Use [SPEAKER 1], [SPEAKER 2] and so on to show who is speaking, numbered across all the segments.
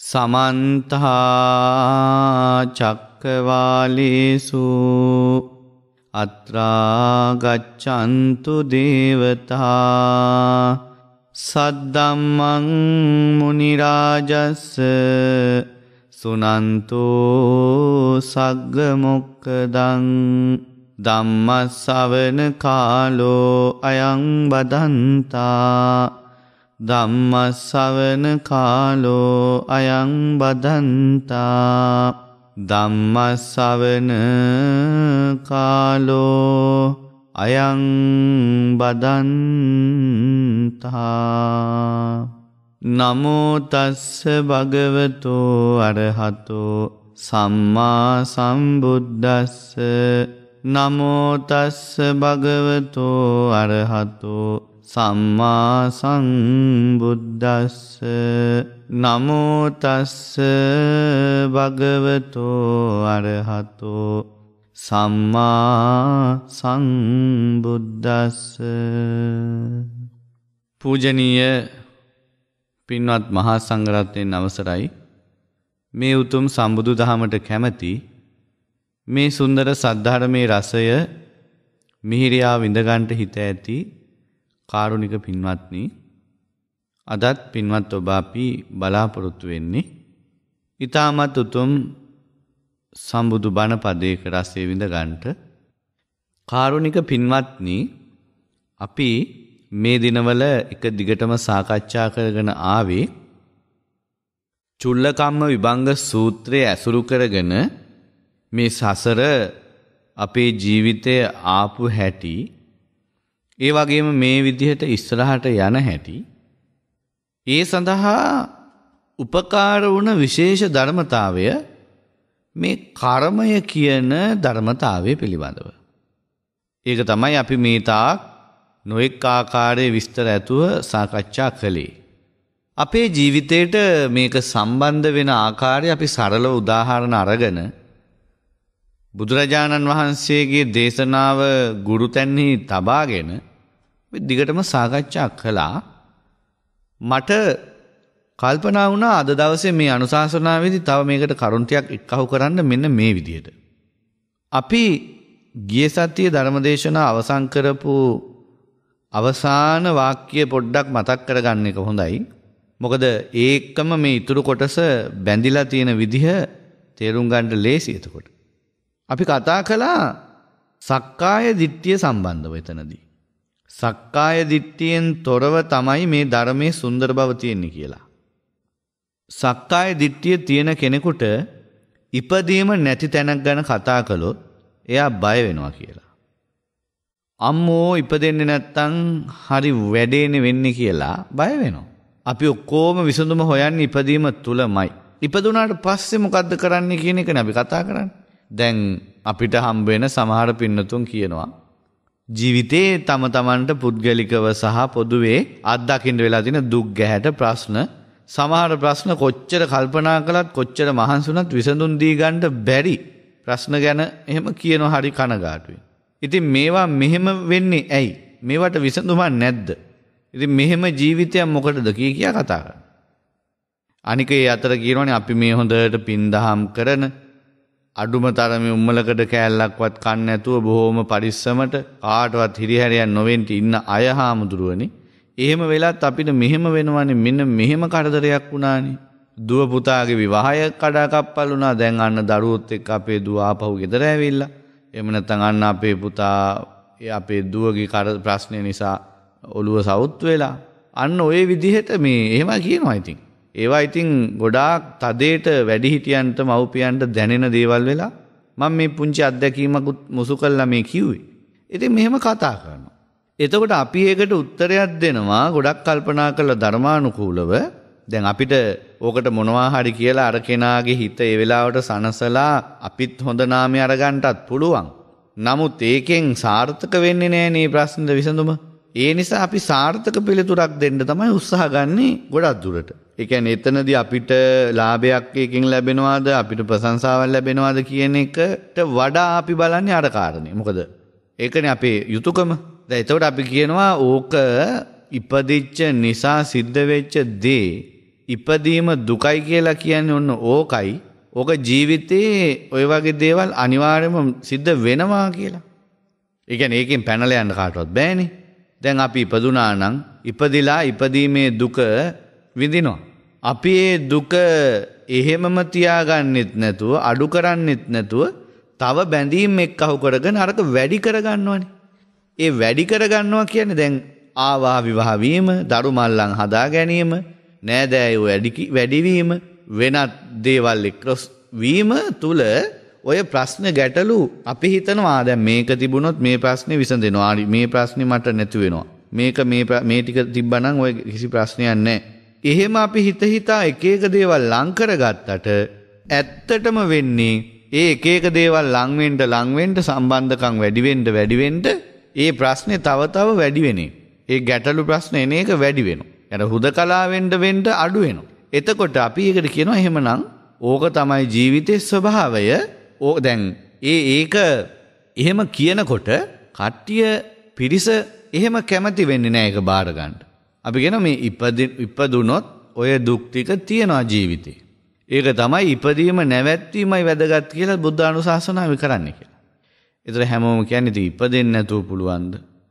[SPEAKER 1] සමන්ත චක්කවාලේසු අත්‍රා ගච්ඡන්තු දේවතා සද්දම්මං මුනි රාජස්ස සුනන්තෝ සග්ග මොක්ඛදං ධම්ම ශ්‍රවණ කාලෝ අයං බදන්තා ධම්ම ශ්‍රවණ කාලෝ අයං බදන්තා ධම්ම ශ්‍රවණ කාලෝ අයං බදන්තා නමෝ තස්ස භගවතෝ අරහතෝ සම්මා සම්බුද්දස්ස නමෝ තස්ස භගවතෝ අරහතෝ සම්මා සම්බුද්දස්ස නමෝ තස්ස භගවතෝ අරහතෝ සම්මා සම්බුද්දස්ස. පූජනීය පින්වත් මහා සංඝරත්නයන් අවසරයි. මේ උතුම් සම්බුදු දහමට කැමැති මේ සුන්දර සද්ධර්මයේ රසය මිහිරියා විඳගන්ට හිත ඇති කාරුණික පින්වත්නි, අදත් පින්වත් ඔබ අපි බලාපොරොත්තු වෙන්නේ ඊටමත් උතුම් සම්බුදු බණ පදයක රසය විඳගන්ට. කාරුණික පින්වත්නි, අපි මේ දිනවල එක දිගටම සාකච්ඡා කරගෙන ආවේ චුල්ලකම්ම විභංග සූත්‍රය ඇසුරු කරගෙන මේ සසර අපේ ජීවිතය ආපු හැටි, ඒ වගේම මේ විදිහට ඉස්සරහට යන හැටි, ඒ සඳහා උපකාර වුණ විශේෂ ධර්මතාවය මේ කර්මය කියන ධර්මතාවය පිළිබඳව. ඒක තමයි අපි මේ තාක් නොඑක් ආකාරයේ විස්තර ඇතුව සාකච්ඡා කළේ. අපේ ජීවිතයට මේක සම්බන්ධ වෙන ආකාරය අපි සරල උදාහරණ අරගෙන බුදුරජාණන් වහන්සේගේ දේශනාව ගුරුතැන්හි තබාගෙන දිගටම සාකච්ඡා කළා. මට කල්පනා වුණා අද දවසේ මේ අනුශාසනාවේදී තව මේකට කරුණු ටිකක් එක්කහු කරන්න මෙන්න මේ විදිහට. අපි ගිය සතියේ ධර්මදේශනා අවසන් කරපු අවසාන වාක්‍ය පොඩ්ඩක් මතක් කරගන්න එක හොඳයි. මොකද ඒකම මේ ඊතුරු කොටස බැඳිලා තියෙන විදිහ තේරුම් ගන්න ලේසි. එතකොට අපි කතා කළා සක්කාය දිට්ඨිය සම්බන්ධව. එතනදී සක්කාය දිට්ඨියෙන් තොරව තමයි මේ ධර්මයේ සුන්දර බව තියෙන්නේ කියලා. සක්කාය දිට්ඨිය තියෙන කෙනෙකුට ඉපදීම නැති තැනක් ගැන කතා කළොත් එයා බය වෙනවා කියලා. අම්මෝ ඉපදෙන්නේ නැත්තම් හරි වැඩේනේ වෙන්නේ කියලා බය වෙනවා. අපි ඔක්කොම විසඳුම හොයන්නේ ඉපදීම තුලමයි. ඉපදුනාට පස්සේ මොකද්ද කරන්නේ කියන එකනේ අපි කතා කරන්නේ. දැන් අපිට හම්බ වෙන සමහර පින්නතුන් කියනවා ජීවිතේ තම තමන්ට පුද්ගලිකව සහ පොදුවේ අත්දකින්න වෙලා තියෙන දුක් ගැහැට ප්‍රශ්න, සමහර ප්‍රශ්න කොච්චර කල්පනා කළත් කොච්චර මහන්සි වුණත් විසඳුම් දී ගන්න බැරි ප්‍රශ්න ගැන එහෙම කියනවා. හරි කනගාටුයි. ඉතින් මේවා මෙහෙම වෙන්නේ ඇයි? මේවට විසඳුමක් නැද්ද? ඉතින් මෙහෙම ජීවිතයක් මොකටද කියා කතා කරන්නේ. අනික ඒ අතර කියනවනේ අපි මේ හොඳට පින් දහම් කරන අඩුම තරමේ උම්මලකඩ කෑල්ලක්වත් කන්න නැතුව බොහොම පරිස්සමට කාටවත් හිරිහැරයක් නොවෙන්න ඉන්න අය හාමුදුරුවනේ. එහෙම වෙලත් අපිට මෙහෙම වෙනවනේ, මෙන්න මෙහෙම කරදරයක් වුණානේ. දුව පුතාගේ විවාහය කඩාකප්පල් වුණා. දැන් අන්න දරුවොත් එක්ක අපේ දුව ආපහු ගෙදර ඇවිල්ලා. එහෙම නැත්නම් අන්න අපේ පුතා අපේ දුවගේ ප්‍රශ්නේ නිසා ඔළුව සවුත් වෙලා. අන්න ওই විදිහට මේ එහෙම කියනවා. ඉතින් ඒවා ඉතින් ගොඩාක් තදේට වැඩිහිටියන්ට මව්පියන්ට දැනෙන දේවල් වෙලා මම මේ පුංචි අත්දැකීමකුත් මුසු කළා මේ කිව්වේ. ඉතින් මෙහෙම කතා කරනවා. එතකොට අපි ඒකට උත්තරයක් දෙනවා ගොඩක් කල්පනා කරලා ධර්මානුකූලව. දැන් අපිට ඕකට මොනවා හරි කියලා අර කෙනාගේ හිත ඒ වෙලාවට සනසලා අපිත් හොඳ නාමය අරගන්නටත් පුළුවන්. නමුත් ඒකෙන් සාර්ථක වෙන්නේ නැහැ නේ ප්‍රශ්නෙට විසඳුම. ඒ නිසා අපි සාර්ථක පිළිතුරක් දෙන්න තමයි උත්සාහ ගන්නේ ගොඩක් දුරට. ඒ කියන්නේ එතනදී අපිට ලාභයක් එකකින් ලැබෙනවාද, අපිට ප්‍රශංසාවක් ලැබෙනවාද කියන එකට වඩා අපි බලන්නේ අර කාරණේ. මොකද ඒකනේ අපේ යුතුයකම. දැන් එතකොට අපි කියනවා ඕක ඉපදිච්ච නිසා සිද්ධ වෙච්ච දේ ඉපදීම දුකයි කියලා කියන්නේ ඔන්න ඕකයි. ඕක ජීවිතේ ඔය වගේ දේවල් අනිවාර්යයෙන්ම සිද්ධ වෙනවා කියලා. ඒ කියන්නේ ඒකෙන් පැනලා යන්න කාටවත් බෑනේ. දැන් අපි ඉපදුනා නම් ඉපදිලා ඉපදීමේ දුක විඳිනවා. අපි ඒ දුක එහෙමම තියාගන්නෙත් නැතුව අඩු කරන්නෙත් නැතුව තව බැඳීම් එක්කහු කරගෙන අරක වැඩි කරගන්නවනේ. ඒ වැඩි කරගන්නවා කියන්නේ දැන් ආවා විවාහ වීම, දරු මල්ලන් හදා ගැනීම, නෑදෑයෝ වැඩිවීම, වෙනත් දේවල් එක්රොස් වීම තුල ඔය ප්‍රශ්න ගැටලු අපි හිතනවා දැන් මේක තිබුණොත් මේ ප්‍රශ්නේ විසඳෙනවා. මේ ප්‍රශ්නේ මට නැති වෙනවා. මේ ටික තිබ්බනම් ඔය කිසි ප්‍රශ්නයක් නැහැ. එහෙම අපි හිතා එක එක දේවල් ලං කරගත්තට ඇත්තටම වෙන්නේ ඒ එක එක දේවල් ලං වෙන්න සම්බන්ධකම් වැඩි වෙන්න ඒ ප්‍රශ්නේ තව වැඩි වෙන්නේ. ඒ ගැටලු ප්‍රශ්න එන එක වැඩි වෙනවා. අර හුදකලා වෙන්න අඩු වෙනවා. එතකොට අපි ඒකට කියනවා එහෙමනම් ඕක තමයි ජීවිතයේ ස්වභාවය. දැන් ඒක එහෙම කියනකොට කට්ටිය පිරිස එහෙම කැමති වෙන්නේ නැහැ ඒක බාර ගන්න. අපි කියනවා මේ ඉපදුනොත් ඔය දුක් ටික තියනවා ජීවිතේ. ඒක තමයි ඉපදීම නැවැත්වීමයි වැදගත් කියලා බුද්ධ අනුශාසනාව කරන්නේ කියලා. ඒතර හැමෝම කියන්නේ ඉතින් ඉපදෙන්න නැතුව පුළුවන්ද?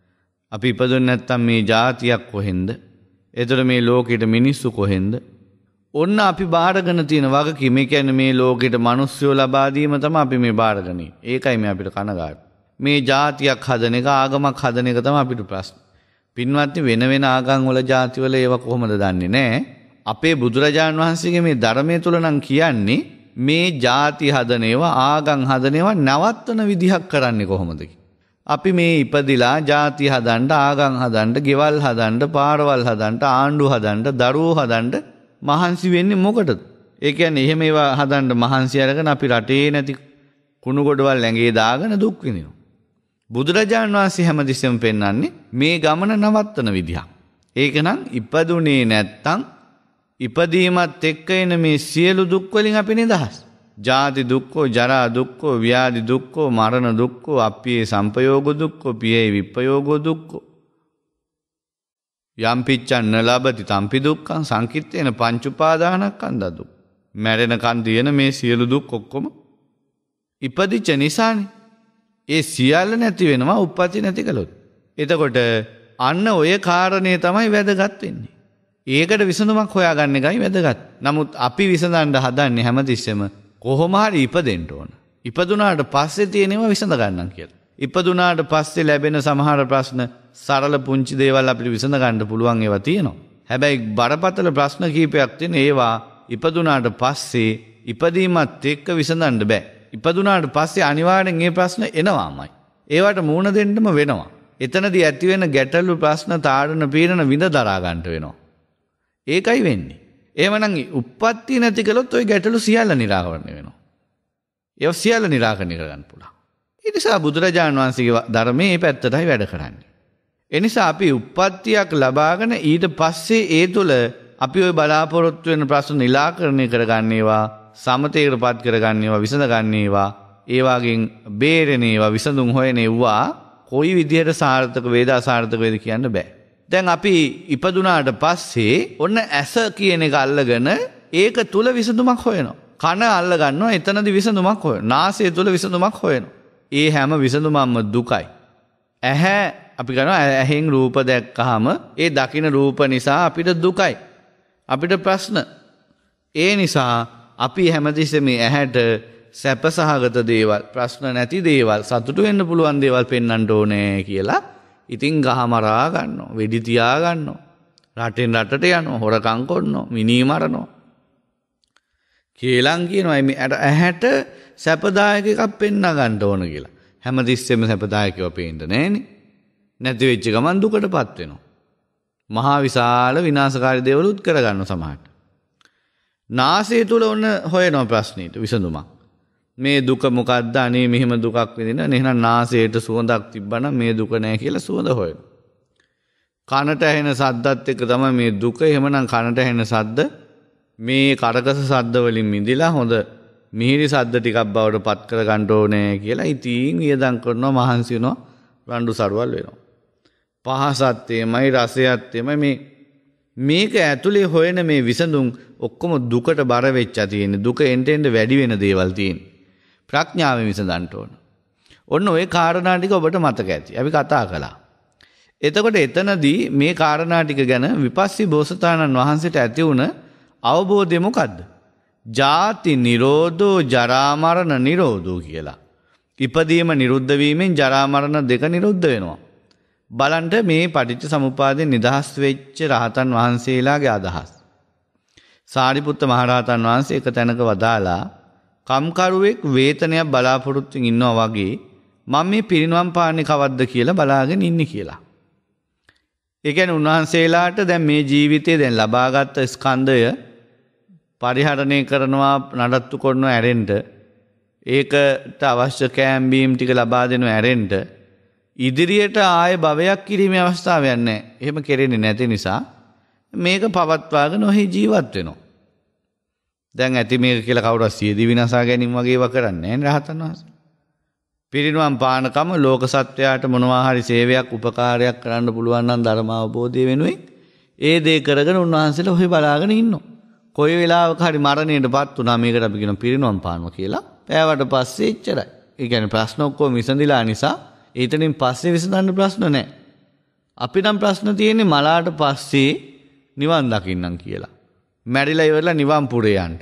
[SPEAKER 1] අපි ඉපදුන්නේ නැත්තම් මේ જાතියක් කොහෙන්ද? ඒතර මේ ලෝකෙට මිනිස්සු කොහෙන්ද? ඔන්න අපි බාරගෙන තියෙන වගකීම. මේ කියන්නේ මේ ලෝකෙට මිනිස්සුව ලබා දීම තමයි අපි මේ බාරගන්නේ. ඒකයි මේ අපිට කනගාටු. මේ જાතියක් හදන එක, ආගමක් හදන එක තමයි අපිට ප්‍රශ්න. පින්වත්නි වෙන ආගම් වල ಜಾති වල ඒව කොහොමද දන්නේ නැහැ. අපේ බුදුරජාණන් වහන්සේගේ මේ ධර්මයේ තුල නම් කියන්නේ මේ ಜಾති හදන ඒවා, ආගම් හදන ඒවා නවත්තන විදිහක් කරන්නේ කොහොමද? අපි මේ ඉපදිලා ಜಾති හදන්න, ආගම් හදන්න, ගෙවල් හදන්න, පාරවල් හදන්න, ආණ්ඩු හදන්න, දරුවෝ හදන්න මහන්සි වෙන්නේ මොකටද? ඒ කියන්නේ එහෙම ඒවා හදන්න මහන්සි අරගෙන අපි රටේ නැති කුණු ගොඩවල් ඇඟේ දාගෙන දුක් විඳිනවා. බුදුරජාණන් වහන්සේ හැමතිස්සෙම පෙන්වන්නේ මේ ගමන නවත්තන විදිහක්. ඒක නම් ඉපදුනේ නැත්තම් ඉපදීමත් එක්ක එන මේ සියලු දුක් වලින් අපි නිදහස්. ජාති දුක්ඛෝ, ජරා දුක්ඛෝ, ව්‍යාධි දුක්ඛෝ, මරණ දුක්ඛෝ, අප්පියේ සම්පයෝග දුක්ඛෝ, පියේ විප්පයෝගෝ දුක්ඛෝ. යම් පිච්ඡන් නලබති තම්පි දුක්ඛං සංකිට්ඨේන පංච උපාදානස්කන්ධ දුක්. මැරෙනකන් දින මේ සියලු දුක් ඔක්කොම ඉපදිච්ච නිසානේ. ඒ සියල්ල නැති වෙනවා උප්පත්ති නැති කළොත්. එතකොට අන්න ඔය කාරණේ තමයි වැදගත් වෙන්නේ. ඒකට විසඳුමක් හොයාගන්න එකයි වැදගත්. නමුත් අපි විසඳන්න හදන්නේ හැමතිස්සෙම කොහොම හරි ඉපදෙන්න ඕන. ඉපදුනාට පස්සේ තියෙනවා විසඳ ගන්නම් කියලා. ඉපදුනාට පස්සේ ලැබෙන සමහර ප්‍රශ්න සරල පුංචි දේවල් අපිට විසඳ ගන්න පුළුවන් ඒවා තියෙනවා. හැබැයි බරපතල ප්‍රශ්න කීපයක් තියෙන ඒවා ඉපදුනාට පස්සේ ඉපදීමත් එක්ක විසඳන්න බෑ. ඉපදුනාට පස්සේ අනිවාර්යෙන් මේ ප්‍රශ්න එනවාමයි. ඒවට මූණ දෙන්නම වෙනවා. එතනදී ඇති වෙන ගැටලු ප්‍රශ්න තාඩන පීඩන විඳ දරා ගන්න වෙනවා. ඒකයි වෙන්නේ. එහෙමනම් උප්පත්ති නැති කළොත් ওই ගැටලු සියල්ල निराකරණය වෙනවා. ඒව සියල්ල निराකරණය කරගන්න පුළුවන්. ඒ නිසා බුදුරජාණන් වහන්සේගේ ධර්මයේ මේ පැත්තටයි වැඩ කරන්නේ. ඒ නිසා අපි උප්පත්තියක් ලබාගෙන ඊට පස්සේ ඒ තුළ අපි ওই බලාපොරොත්තු වෙන ප්‍රශ්න निराකරණය කරගන්න ඒවා, සමතේකටපත් කරගන්න ඒවා, විසඳගන්න ඒවා, ඒ වගේන් බේරෙන ඒවා, විසඳුම් හොයන ඒවා කොයි විදිහට සාර්ථක වේද අසාර්ථක වේද කියන්න බෑ. දැන් අපි ඉපදුනාට පස්සේ ඔන්න ඇස කියන එක අල්ලගෙන ඒක තුල විසඳුමක් හොයනවා. කන අල්ල ගන්නවා, එතනදි විසඳුමක් හොයනවා. නාසය තුල විසඳුමක් හොයනවා. ඒ හැම විසඳුමක්ම දුකයි. ඇහැ අපි කරනවා ඇහෙන් රූප දැක්කහම ඒ දකින රූප නිසා අපිට දුකයි. අපිට ප්‍රශ්න. ඒ නිසා අපි හැමතිස්සෙම මේ ඇහැට සැපසහගත දේවල්, ප්‍රශ්න නැති දේවල්, සතුටු වෙන්න පුළුවන් දේවල් පෙන්වන්න ඕනේ කියලා ඉතින් ගහමරා ගන්නවා, වෙඩි තියා ගන්නවා, රටෙන් රටට යනවා, හොරකම් කරනවා, මිනී මරනවා. කේලම් කියනවා මේ ඇහැට සැපදායක එකක් පෙන්වා ගන්න ඕන කියලා. හැමතිස්සෙම සැපදායකව පේන්න නෑනේ. නැති වෙච්ච ගමන් දුකටපත් වෙනවා. මහා විශාල විනාශකාරී දේවලුත් කරගන්නවා සමහරට. නාසය තුල ඔන්න හොයනවා ප්‍රශ්නෙට විසඳුමක්. මේ දුක මොකද්ද? අනේ මෙහෙම දුකක් විඳින. එහෙනම් නාසයට සුවඳක් තිබ්බනම් මේ දුක නෑ කියලා සුවඳ හොයනවා. කනට ඇහෙන සද්දත් එක්ක තමයි මේ දුක. එහෙමනම් කනට ඇහෙන සද්ද මේ කරකස සද්ද වලින් මිදිලා හොඳ මිහිරි සද්ද ටිකක් බවට පත් කර ගන්න ඕනේ කියලා ඉතින් වියදම් කරනවා, මහන්සි වෙනවා, රණ්ඩු සරුවල් වෙනවා. පහසත් එමය, රසයත් එමය, මේ මේක ඇතුලේ හොයන මේ විසඳුම් ඔක්කොම දුකට බර වෙච්චා තියෙන්නේ. දුක එන්ට වැඩි වෙන දේවල් තියෙන්නේ. ප්‍රඥාවෙන් විසඳන්න ඕන. ඔන්න ওই කාරණා ටික ඔබට මතක ඇති. අපි කතා කළා. එතකොට එතනදී මේ කාරණා ටික ගැන විපස්සී බෝසතාණන් වහන්සේට ඇති වුණ අවබෝධය මොකද්ද? ජාති නිරෝධෝ ජරා මරණ නිරෝධෝ කියලා. ඉපදීම නිරුද්ධ වීමෙන් ජරා මරණ දෙක නිරුද්ධ වෙනවා. බලන්න මේ පටිච්ච සමුප්පාදයෙන් නිදහස් වෙච්ච රහතන් වහන්සේලාගේ අදහස්. සාරිපුත්ත මහරහතන් වහන්සේ එක තැනක වදාලා කම්කරුවෙක් වේතනයක් බලාපොරොත්තු ඉන්නවා වගේ මම මේ පිරිනුවම් පාන්නේ කවද්ද කියලා බලාගෙන ඉන්නේ කියලා. ඒ කියන්නේ උන්වහන්සේලාට දැන් මේ ජීවිතයේ දැන් ලබාගත් ස්කන්ධය පරිහරණය කරනවා නඩත්තු කරනවා ඇරෙන්න ඒකට අවශ්‍ය කෑම් බීම් ටික ලබා දෙනවා ඇරෙන්න ඉදිරියට ආයේ භවයක් කිරීමේ අවස්ථාවක් නැහැ. එහෙම කෙරෙන්නේ නැති නිසා මේක පවත්වාගෙන ඔහි ජීවත් වෙනවා. දැන් ඇති මේක කියලා කවුරුත් සියදී විනාශා ගැනීම වගේ ඒවා කරන්නේ නැහැ රහතන් වහන්සේ. පිරිනුවම් පානකම ලෝක සත්වයාට මොනවා හරි සේවයක් උපකාරයක් කරන්න පුළුවන් නම් ධර්ම අවබෝධය වෙනුවෙන් ඒ දේ කරගෙන උන්වහන්සේලා ඔහි බලාගෙන ඉන්නවා. කොයි වෙලාවක හරි මරණයටපත් වුණා මේකට අපි කියන පිරිනුවම් පානවා කියලා. පෑවට පස්සේ එච්චරයි. ඒ කියන්නේ ප්‍රශ්න ඔක්කොම විසඳිලා නිසා ඊටනින් පස්සේ විසඳන්න ප්‍රශ්න නැහැ. අපි නම් ප්‍රශ්න තියෙන්නේ මලාට පස්සේ නිවන් දකින්නම් කියලා. මැරිලා ඉවරලා නිවන් පුරේ යන්න.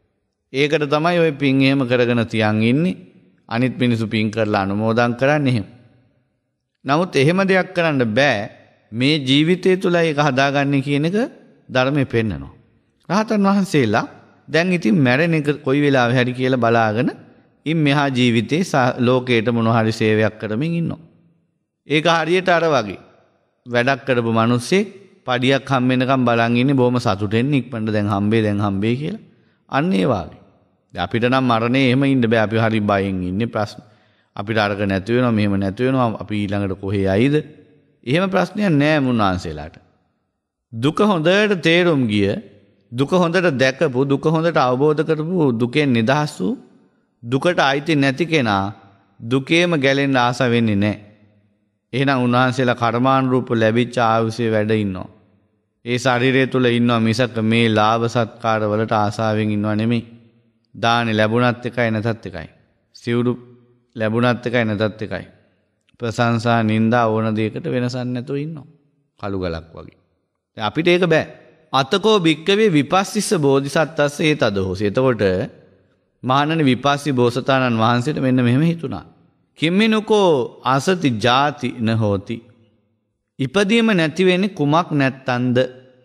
[SPEAKER 1] ඒකට තමයි ওই පින් එහෙම කරගෙන තියන් ඉන්නේ. අනිත් මිනිසු පින් කරලා අනුමෝදන් කරන්නේ එහෙම. නමුත් එහෙම දෙයක් කරන්න බෑ. මේ ජීවිතය තුළ ඒක හදාගන්නේ කියන එක ධර්මයේ පෙන්නනවා. රහතන් වහන්සේලා දැන් ඉතින් මැරෙන එක කොයි වෙලාවෙ හරි කියලා බලාගෙන ඉන් මෙහා ජීවිතේ ලෝකයට මොන හරි සේවයක් කරමින් ඉන්නවා. ඒක හරියට අර වගේ වැඩක් කරපු මිනිස්සෙක් පඩියක් හම් වෙනකම් බලන් ඉන්නේ බොහොම සතුටෙන් ඉක්මනට දැන් හම්බේ කියලා. අන්න ඒ වගේ. අපිට නම් මරණේ එහෙම ඉන්න බෑ. අපි හරි බයෙන් ඉන්නේ ප්‍රශ්න. අපිට අරක නැති වෙනවා මෙහෙම නැති වෙනවා අපි ඊළඟට කොහේ යයිද? එහෙම ප්‍රශ්නයක් නෑ මුන්නාන්සේලාට. දුක හොඳට තේරුම් ගිය, දුක හොඳට දැකපු, දුක හොඳට අවබෝධ කරපු, දුකෙන් නිදහස් වූ, දුකට අයිති නැති කෙනා දුකේම ගැලෙන්න ආස වෙන්නේ නැහැ. එහෙනම් උන්වහන්සේලා කර්මානුරූප ලැබිච්ච ආයුෂයේ වැඩ ඉන්නවා. ඒ ශරීරය තුල ඉන්නවා මිසක මේ ලාභ සත්කාර වලට ආසාවෙන් ඉන්නව නෙමෙයි. දානි ලැබුණත් එකයි නැතත් එකයි. සිවුරු ලැබුණත් එකයි නැතත් එකයි. ප්‍රශංසා නින්දා ඕන දෙයකට වෙනසක් නැතුව ඉන්නවා. කළු ගලක් වගේ. දැන් අපිට ඒක බෑ. අතකෝ භික්කවේ විපස්සිස්ස බෝධිසත්වස්ස ඒතදහොස. එතකොට මහණෙනි විපස්සී බෝසතාණන් වහන්සේට මෙන්න මෙහෙම හිතුණා. කිම්මිනුකෝ අසති ජාති නහෝති. ඉපදීම නැති වෙන්නේ කුමක් නැත්තන්ද?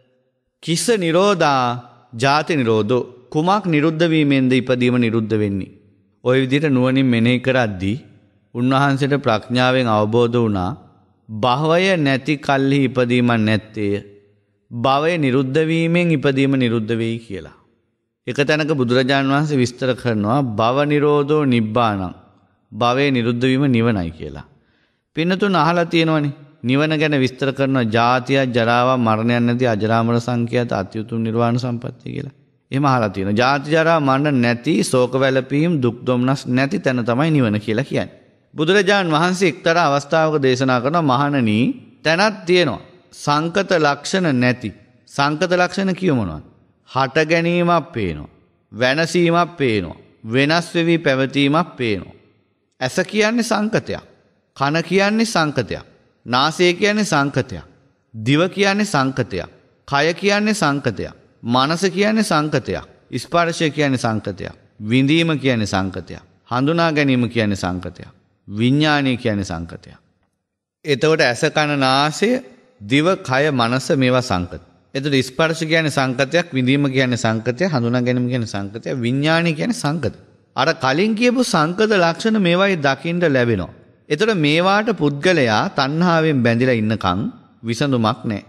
[SPEAKER 1] කිස නිරෝධා ජාති නිරෝධෝ. කුමක් නිරුද්ධ වීමෙන්ද ඉපදීම නිරුද්ධ වෙන්නේ? ওই විදිහට නුවණින් මෙනෙහි කරද්දී උන්වහන්සේට ප්‍රඥාවෙන් අවබෝධ වුණා භවය නැති කල්හි ඉපදීමක් නැත්තේය. භවය නිරුද්ධ වීමෙන් ඉපදීම නිරුද්ධ වෙයි කියලා. එක තැනක බුදුරජාණන් වහන්සේ විස්තර කරනවා භව නිරෝධෝ නිබ්බාණං. භවය නිරුද්ධ වීම නිවනයි කියලා. පින්නතුන් අහලා තියෙනවනේ. නිවන ගැන විස්තර කරනවා ජාතිය, ජරාව, මරණයක් නැති අජරාමර සංඛ්‍යාත අත්‍යුතුම් නිර්වාණ සම්පත්තිය කියලා. එහෙම අහලා තියෙනවා. ජාති ජරා මරණ නැති, ශෝක වැළපීම්, දුක් දොම්නස් නැති තැන තමයි නිවන කියලා කියන්නේ. බුදුරජාණන් වහන්සේ එක්තරා අවස්ථාවක දේශනා කරනවා මහණනි තැනක් තියෙනවා. සංකත ලක්ෂණ නැති. සංකත ලක්ෂණ කිය මොනවද? හට ගැනීමක් පේනවා. වෙනසීමක් පේනවා. වෙනස් වෙවි පැවතීමක් පේනවා. ඇස කියන්නේ සංකතයක්. කන කියන්නේ සංකතයක්. නාසය කියන්නේ සංකතයක්. දිව කියන්නේ සංකතයක්. කය කියන්නේ සංකතයක්. මනස කියන්නේ සංකතයක්. ස්පර්ශය කියන්නේ සංකතයක්. විඳීම කියන්නේ සංකතයක්. හඳුනා ගැනීම කියන්නේ සංකතයක්. විඥානය කියන්නේ සංකතයක්. එතකොට ඇස කන නාසය දිව කය මනස මේවා සංකත. එතකොට ස්පර්ශ කියන්නේ සංකතයක්, විඳීම කියන්නේ සංකතයක්, හඳුනා ගැනීම කියන්නේ සංකතයක්, විඥානය කියන්නේ සංකත. අර කලින් කියපු සංකත ලක්ෂණ මේවායි දකින්න ලැබෙනවා. එතකොට මේවාට පුද්ගලයා තණ්හාවෙන් බැඳිලා ඉන්නකම් විසඳුමක් නැහැ.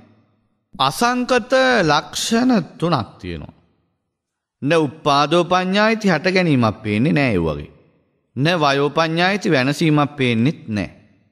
[SPEAKER 1] අසංකත ලක්ෂණ තුනක් තියෙනවා. න උප්පාදෝ පඤ්ඤායිති හට ගැනීමක් පේන්නේ නැහැ ඒ වගේ. න වයෝ පඤ්ඤායිති වෙනසීමක් පේන්නෙත් නැහැ.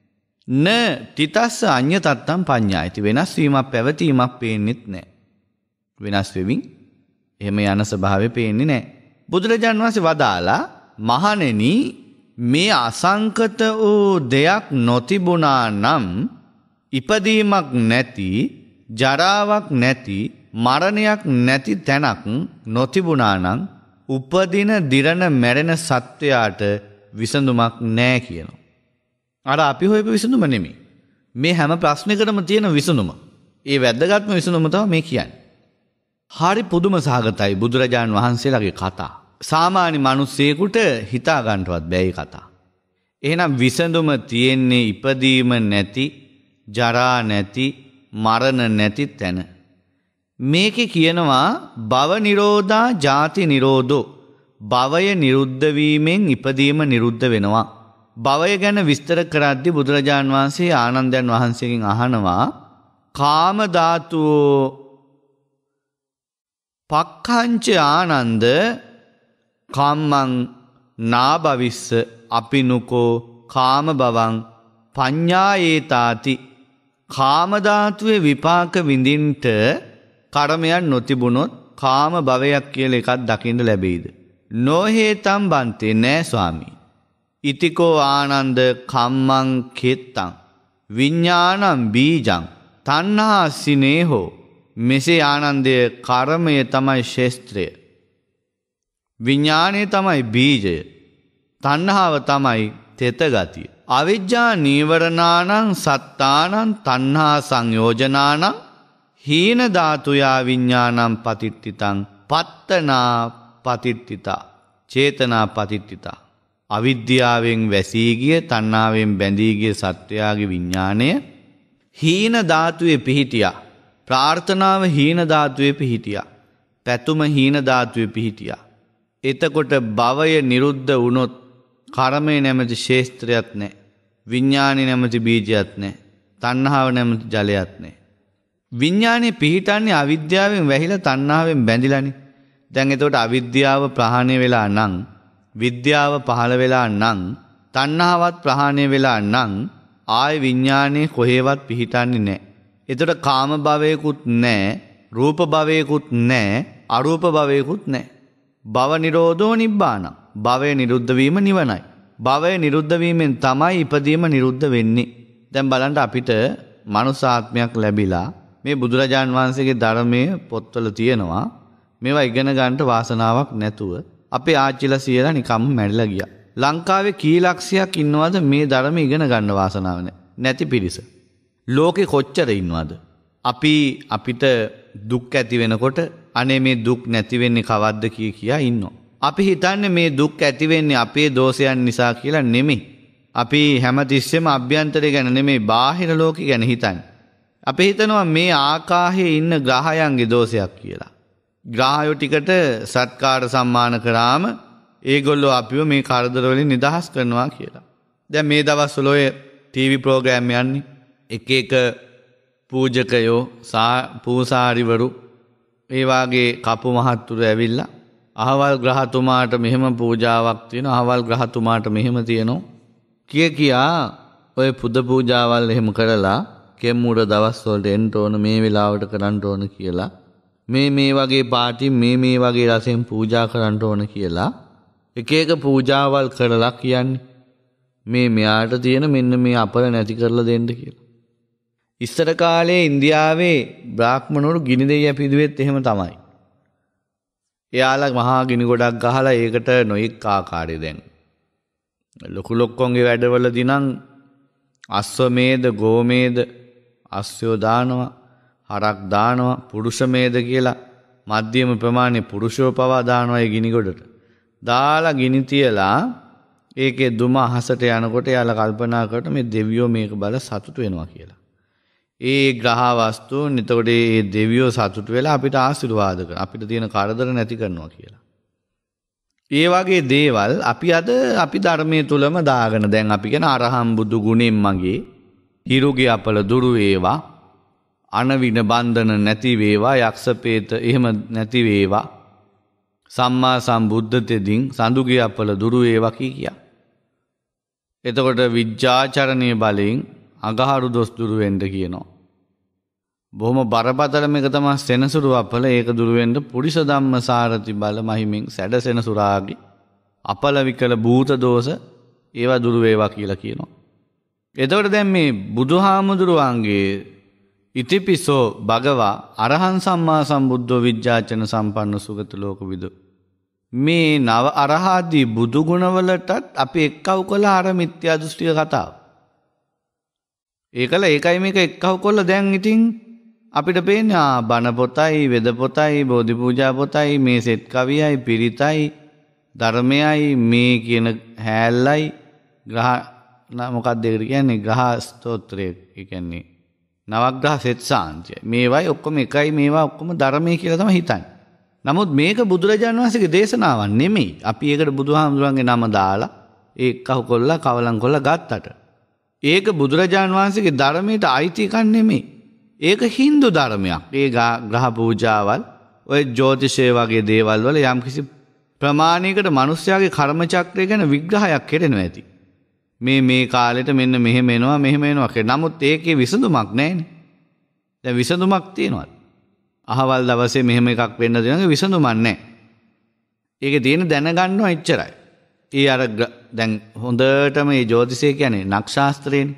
[SPEAKER 1] න තිතස්ස අඤ්ඤ තත්තම් පඤ්ඤායිති වෙනස් වීමක් පැවතීමක් පේන්නෙත් නැහැ. වෙනස් වෙමින් එහෙම යන ස්වභාවය පේන්නේ නැහැ. බුදුරජාණන් වහන්සේ වදාලා මහණෙනි මේ අසංකත වූ දෙයක් නොතිබුණා නම් ඉපදීමක් නැති ජරාවක් නැති මරණයක් නැති තැනක් නොතිබුණා නම් උපදින දිරණ මැරෙන සත්වයාට විසඳුමක් නැහැ කියනවා. අර අපි හොයපු විසඳුම නෙමෙයි. මේ හැම ප්‍රශ්නයකටම තියෙන විසඳුම. ඒ වැදගත්ම විසඳුම තමයි මේ කියන්නේ. හරි පුදුම සහගතයි බුදුරජාණන් වහන්සේලාගේ කතා. සාමාන්‍ය මිනිස්සෙකුට හිතා ගන්නවත් බෑ මේ කතා. එහෙනම් විසඳුම තියෙන්නේ ඉපදීම නැති, ජරා නැති, මරණ නැති තැන. මේකේ කියනවා භව නිරෝධා ජාති නිරෝධෝ. භවය නිරුද්ධ වීමෙන් ඉපදීම නිරුද්ධ වෙනවා. භවය ගැන විස්තර කරද්දී බුදුරජාන් වහන්සේ ආනන්දයන් වහන්සේගෙන් අහනවා කාම ධාතුෝ පක්ඛංච ආනන්ද කම්මං නාභවිස්ස අපිනුකෝ කාම භවං පඤ්ඤායේතාති. කාම ධාතුවේ විපාක විඳින්ට කර්මයන් නොතිබුණොත් කාම භවයක් කියලා එකක් දකින්න ලැබෙයිද? නොහේතම් බන්තේ නෑ ස්වාමී. ඉතිකෝ ආනන්ද කම්මං කෙත්තං විඥානං බීජං තණ්හා සිනේහෝ. මෙසේ ආනන්දය කර්මය තමයි ශේස්ත්‍රය, විඥානය තමයි බීජය, තණ්හාව තමයි තෙත ගතිය. අවිජ්ජා නීවරණානං සත්තානං තණ්හා සංයෝජනානං හීන ධාතුයා විඥානං පතිට්ඨිතං පත්තනා පතිට්ඨිතා චේතනා පතිට්ඨිතා. අවිද්‍යාවෙන් වැසී ගිය, තණ්හාවෙන් බැඳී ගිය සත්වයාගේ විඥාණය හීන ධාතුවේ පිහිටියා. ප්‍රාර්ථනාව හීන ධාතුවේ පිහිටියා. පැතුම හීන ධාතුවේ පිහිටියා. එතකොට භවය නිරුද්ධ වුණොත් කර්මය නැමැති ශේස්ත්‍රයක් නැහැ. විඥානය නැමැති බීජයක් නැහැ. තණ්හාව නැමැති ජලයක් නැහැ. විඥානේ පිහිටන්නේ අවිද්‍යාවෙන් වැහිලා තණ්හාවෙන් බැඳිලානේ. දැන් එතකොට අවිද්‍යාව ප්‍රහාණය වෙලා නම්, විද්‍යාව පහළ වෙලා නම්, තණ්හාවත් ප්‍රහාණය වෙලා නම් ආය විඥානේ කොහෙවත් පිහිටන්නේ නැහැ. එතකොට කාම භවයකුත් නැහැ, රූප භවයකුත් නැහැ, අරූප භවයකුත් නැහැ. භව නිරෝධෝ නිබ්බාන. භවය නිරුද්ධ වීම නිවනයි. භවය නිරුද්ධ වීමෙන් තමයි ඉපදීම නිරුද්ධ වෙන්නේ. දැන් බලන්න අපිට මනුසාත්මයක් ලැබිලා මේ බුදුරජාන් වහන්සේගේ ධර්මයේ පොත්වල තියෙනවා. මේවා ඉගෙන ගන්නට වාසනාවක් නැතුව අපේ ආච්චිලා සියලා නිකම්ම මැරිලා ගියා. ලංකාවේ කී ලක්ෂයක් ඉන්නවද මේ ධර්ම ඉගෙන ගන්න වාසනාව නැති පිරිස? ලෝකේ කොච්චර ඉන්නවද? අපිට දුක් ඇති වෙනකොට අනේ මේ දුක් නැති වෙන්නේ කවද්ද කියා ඉන්නවා. අපි හිතන්නේ මේ දුක් ඇති වෙන්නේ අපේ දෝෂයන් නිසා කියලා නෙමෙයි. අපි හැමතිස්සෙම අභ්‍යන්තරය ගැන නෙමෙයි බාහිර ලෝකෙ ගැන හිතන්නේ. අපි හිතනවා මේ ආකාශයේ ඉන්න ග්‍රහයන්ගේ දෝෂයක් කියලා. ග්‍රහයෝ ටිකට සත්කාර සම්මාන කරාම ඒගොල්ලෝ අපිව මේ කරදර වලින් නිදහස් කරනවා කියලා. දැන් මේ දවස්වල ඔය ටීවී ප්‍රෝග්‍රෑම් යන්නේ එක එක පූජකයෝ පූසාරිවරු ඒ වාගේ කපු මහත්තුරු ඇවිල්ලා අහවල් ග්‍රහතුමාට මෙහෙම පූජාවක් තියෙනවා, අහවල් ග්‍රහතුමාට මෙහෙම තියෙනවා කියා ඔය පුද පූජාවල් එහෙම කරලා කෙම්මුර දවස් වලට එන්න ඕන, මේ වෙලාවට කරන්න ඕන කියලා, මේ වගේ පාටි මේ වගේ රසෙන් පූජා කරන්න ඕන කියලා එක එක පූජාවල් කරලා කියන්නේ මෙයාට තියෙන මෙන්න මේ අපල නැති කරලා දෙන්න කියලා. ඉස්සර කාලේ ඉන්දියාවේ බ්‍රාහ්මණවරු ගිනි දෙයිය පිදුවෙත් එහෙම තමයි. එයාලා මහා ගිනි ගොඩක් ගහලා ඒකට නොයෙක් ආකාරය දැන් ලොකු ලොක්කොන්ගේ වැඩවලදී නම් අශ්වමේධ, ගෝමේධ, අස්සයෝ දානවා, හරක් දානවා, පුරුෂමේධ කියලා මධ්‍යම ප්‍රමාණයේ පුරුෂෝ පවා දානවා ඒ ගිනි ගොඩට. දාලා ගිනි තියලා ඒකේ දුම අහසට යනකොට එයාලා කල්පනා කරට මේ දෙවියෝ මේක බල සතුටු වෙනවා කියලා. ඒ ග්‍රහ වස්තුන් එතකොට ඒ දෙවියෝ සතුටු වෙලා අපිට ආශිර්වාද කරනවා, අපිට තියෙන කරදර නැති කරනවා කියලා. ඒ වගේ දේවල් අපි ධර්මයේ තුලම දාගෙන දැන් අපි කියන අරහම් බුදු ගුණෙන් මගේ හිරුගේ අපල දුරු වේවා, අනවින බන්ධන නැති වේවා, යක්ෂ පේත එහෙම නැති වේවා, සම්මා සම්බුද්ධ තෙදින් සඳුගේ අපල දුරු වේවා කියා. එතකොට විජ්ජාචරණයේ බලෙන් අගහරු දොස් දුරු වෙන්න කියනවා. බොහොම බරපතලම එක තමයි සෙනසුරු අපල. ඒක දුරු වෙන්න පුරිස ධම්ම සාරති බල මහිමින් සැඩ සෙනසුරාගේ අපල විකල භූත දෝෂ ඒවා දුරු වේවා කියලා කියනවා. එතකොට දැන් මේ බුදුහාමුදුරුවන්ගේ ඉතිපිසෝ භගවා අරහං සම්මා සම්බුද්ධෝ විජ්ජාචන සම්පන්න සුගත ලෝකවිදු. මේ නව අරහාදී බුදු ගුණවලටත් අපි එක්කව් කළ අර මිත්‍යා දෘෂ්ටික කතාව. ඒකල ඒකයි මේක එක්කව් කොල්ල දැන් ඉතින් අපිට පේන්නේ බණ පොතයි වෙද පොතයි බෝධි පූජා පොතයි මේ සෙත් කවියයි පිරිතයි ධර්මයයි මේ කියන හැල්ලයි ග්‍රහ මොකක්ද ඒකට කියන්නේ ග්‍රහ ස්තෝත්‍රය කියන්නේ නවග්‍රහ සෙත් සාන්තිය මේවයි ඔක්කොම එකයි මේවා ඔක්කොම ධර්මයේ කියලා තමයි හිතන්නේ. නමුත් මේක බුදුරජාණන් වහන්සේගේ දේශනාවක් නෙමෙයි. අපි ඒකට බුදුහාමුදුරන්ගේ නම දාලා ඒක කහු කොල්ලා කවලම් කොල්ලා ගත්තට ඒක බුදුරජාණන් වහන්සේගේ ධර්මයට අයිති එකක් නෙමෙයි. ඒක Hindu ධර්මයක්. ඒ ග්‍රහ පූජාවල් ඔය ජ්‍යොතිෂය වගේ දේවල් වල යම්කිසි ප්‍රමාණයකට මිනිස්යාගේ කර්ම චක්‍රය ගැන විග්‍රහයක් කෙරෙනවා ඇති. මේ කාලෙට මෙන්න මෙහෙම එනවා කියලා. නමුත් ඒකේ විසඳුමක් නැහැනේ. දැන් විසඳුමක් තියෙනවා. අහවල් දවසේ මෙහෙම එකක් වෙන්න දෙනවා විසඳුමක් නැහැ. ඒකේ තියෙන දැනගන්නවා එච්චරයි. ඒ අර දැන් හොඳටම මේ ජ්‍යොතිෂය කියන්නේ නක්ෂාස්ත්‍රයනේ.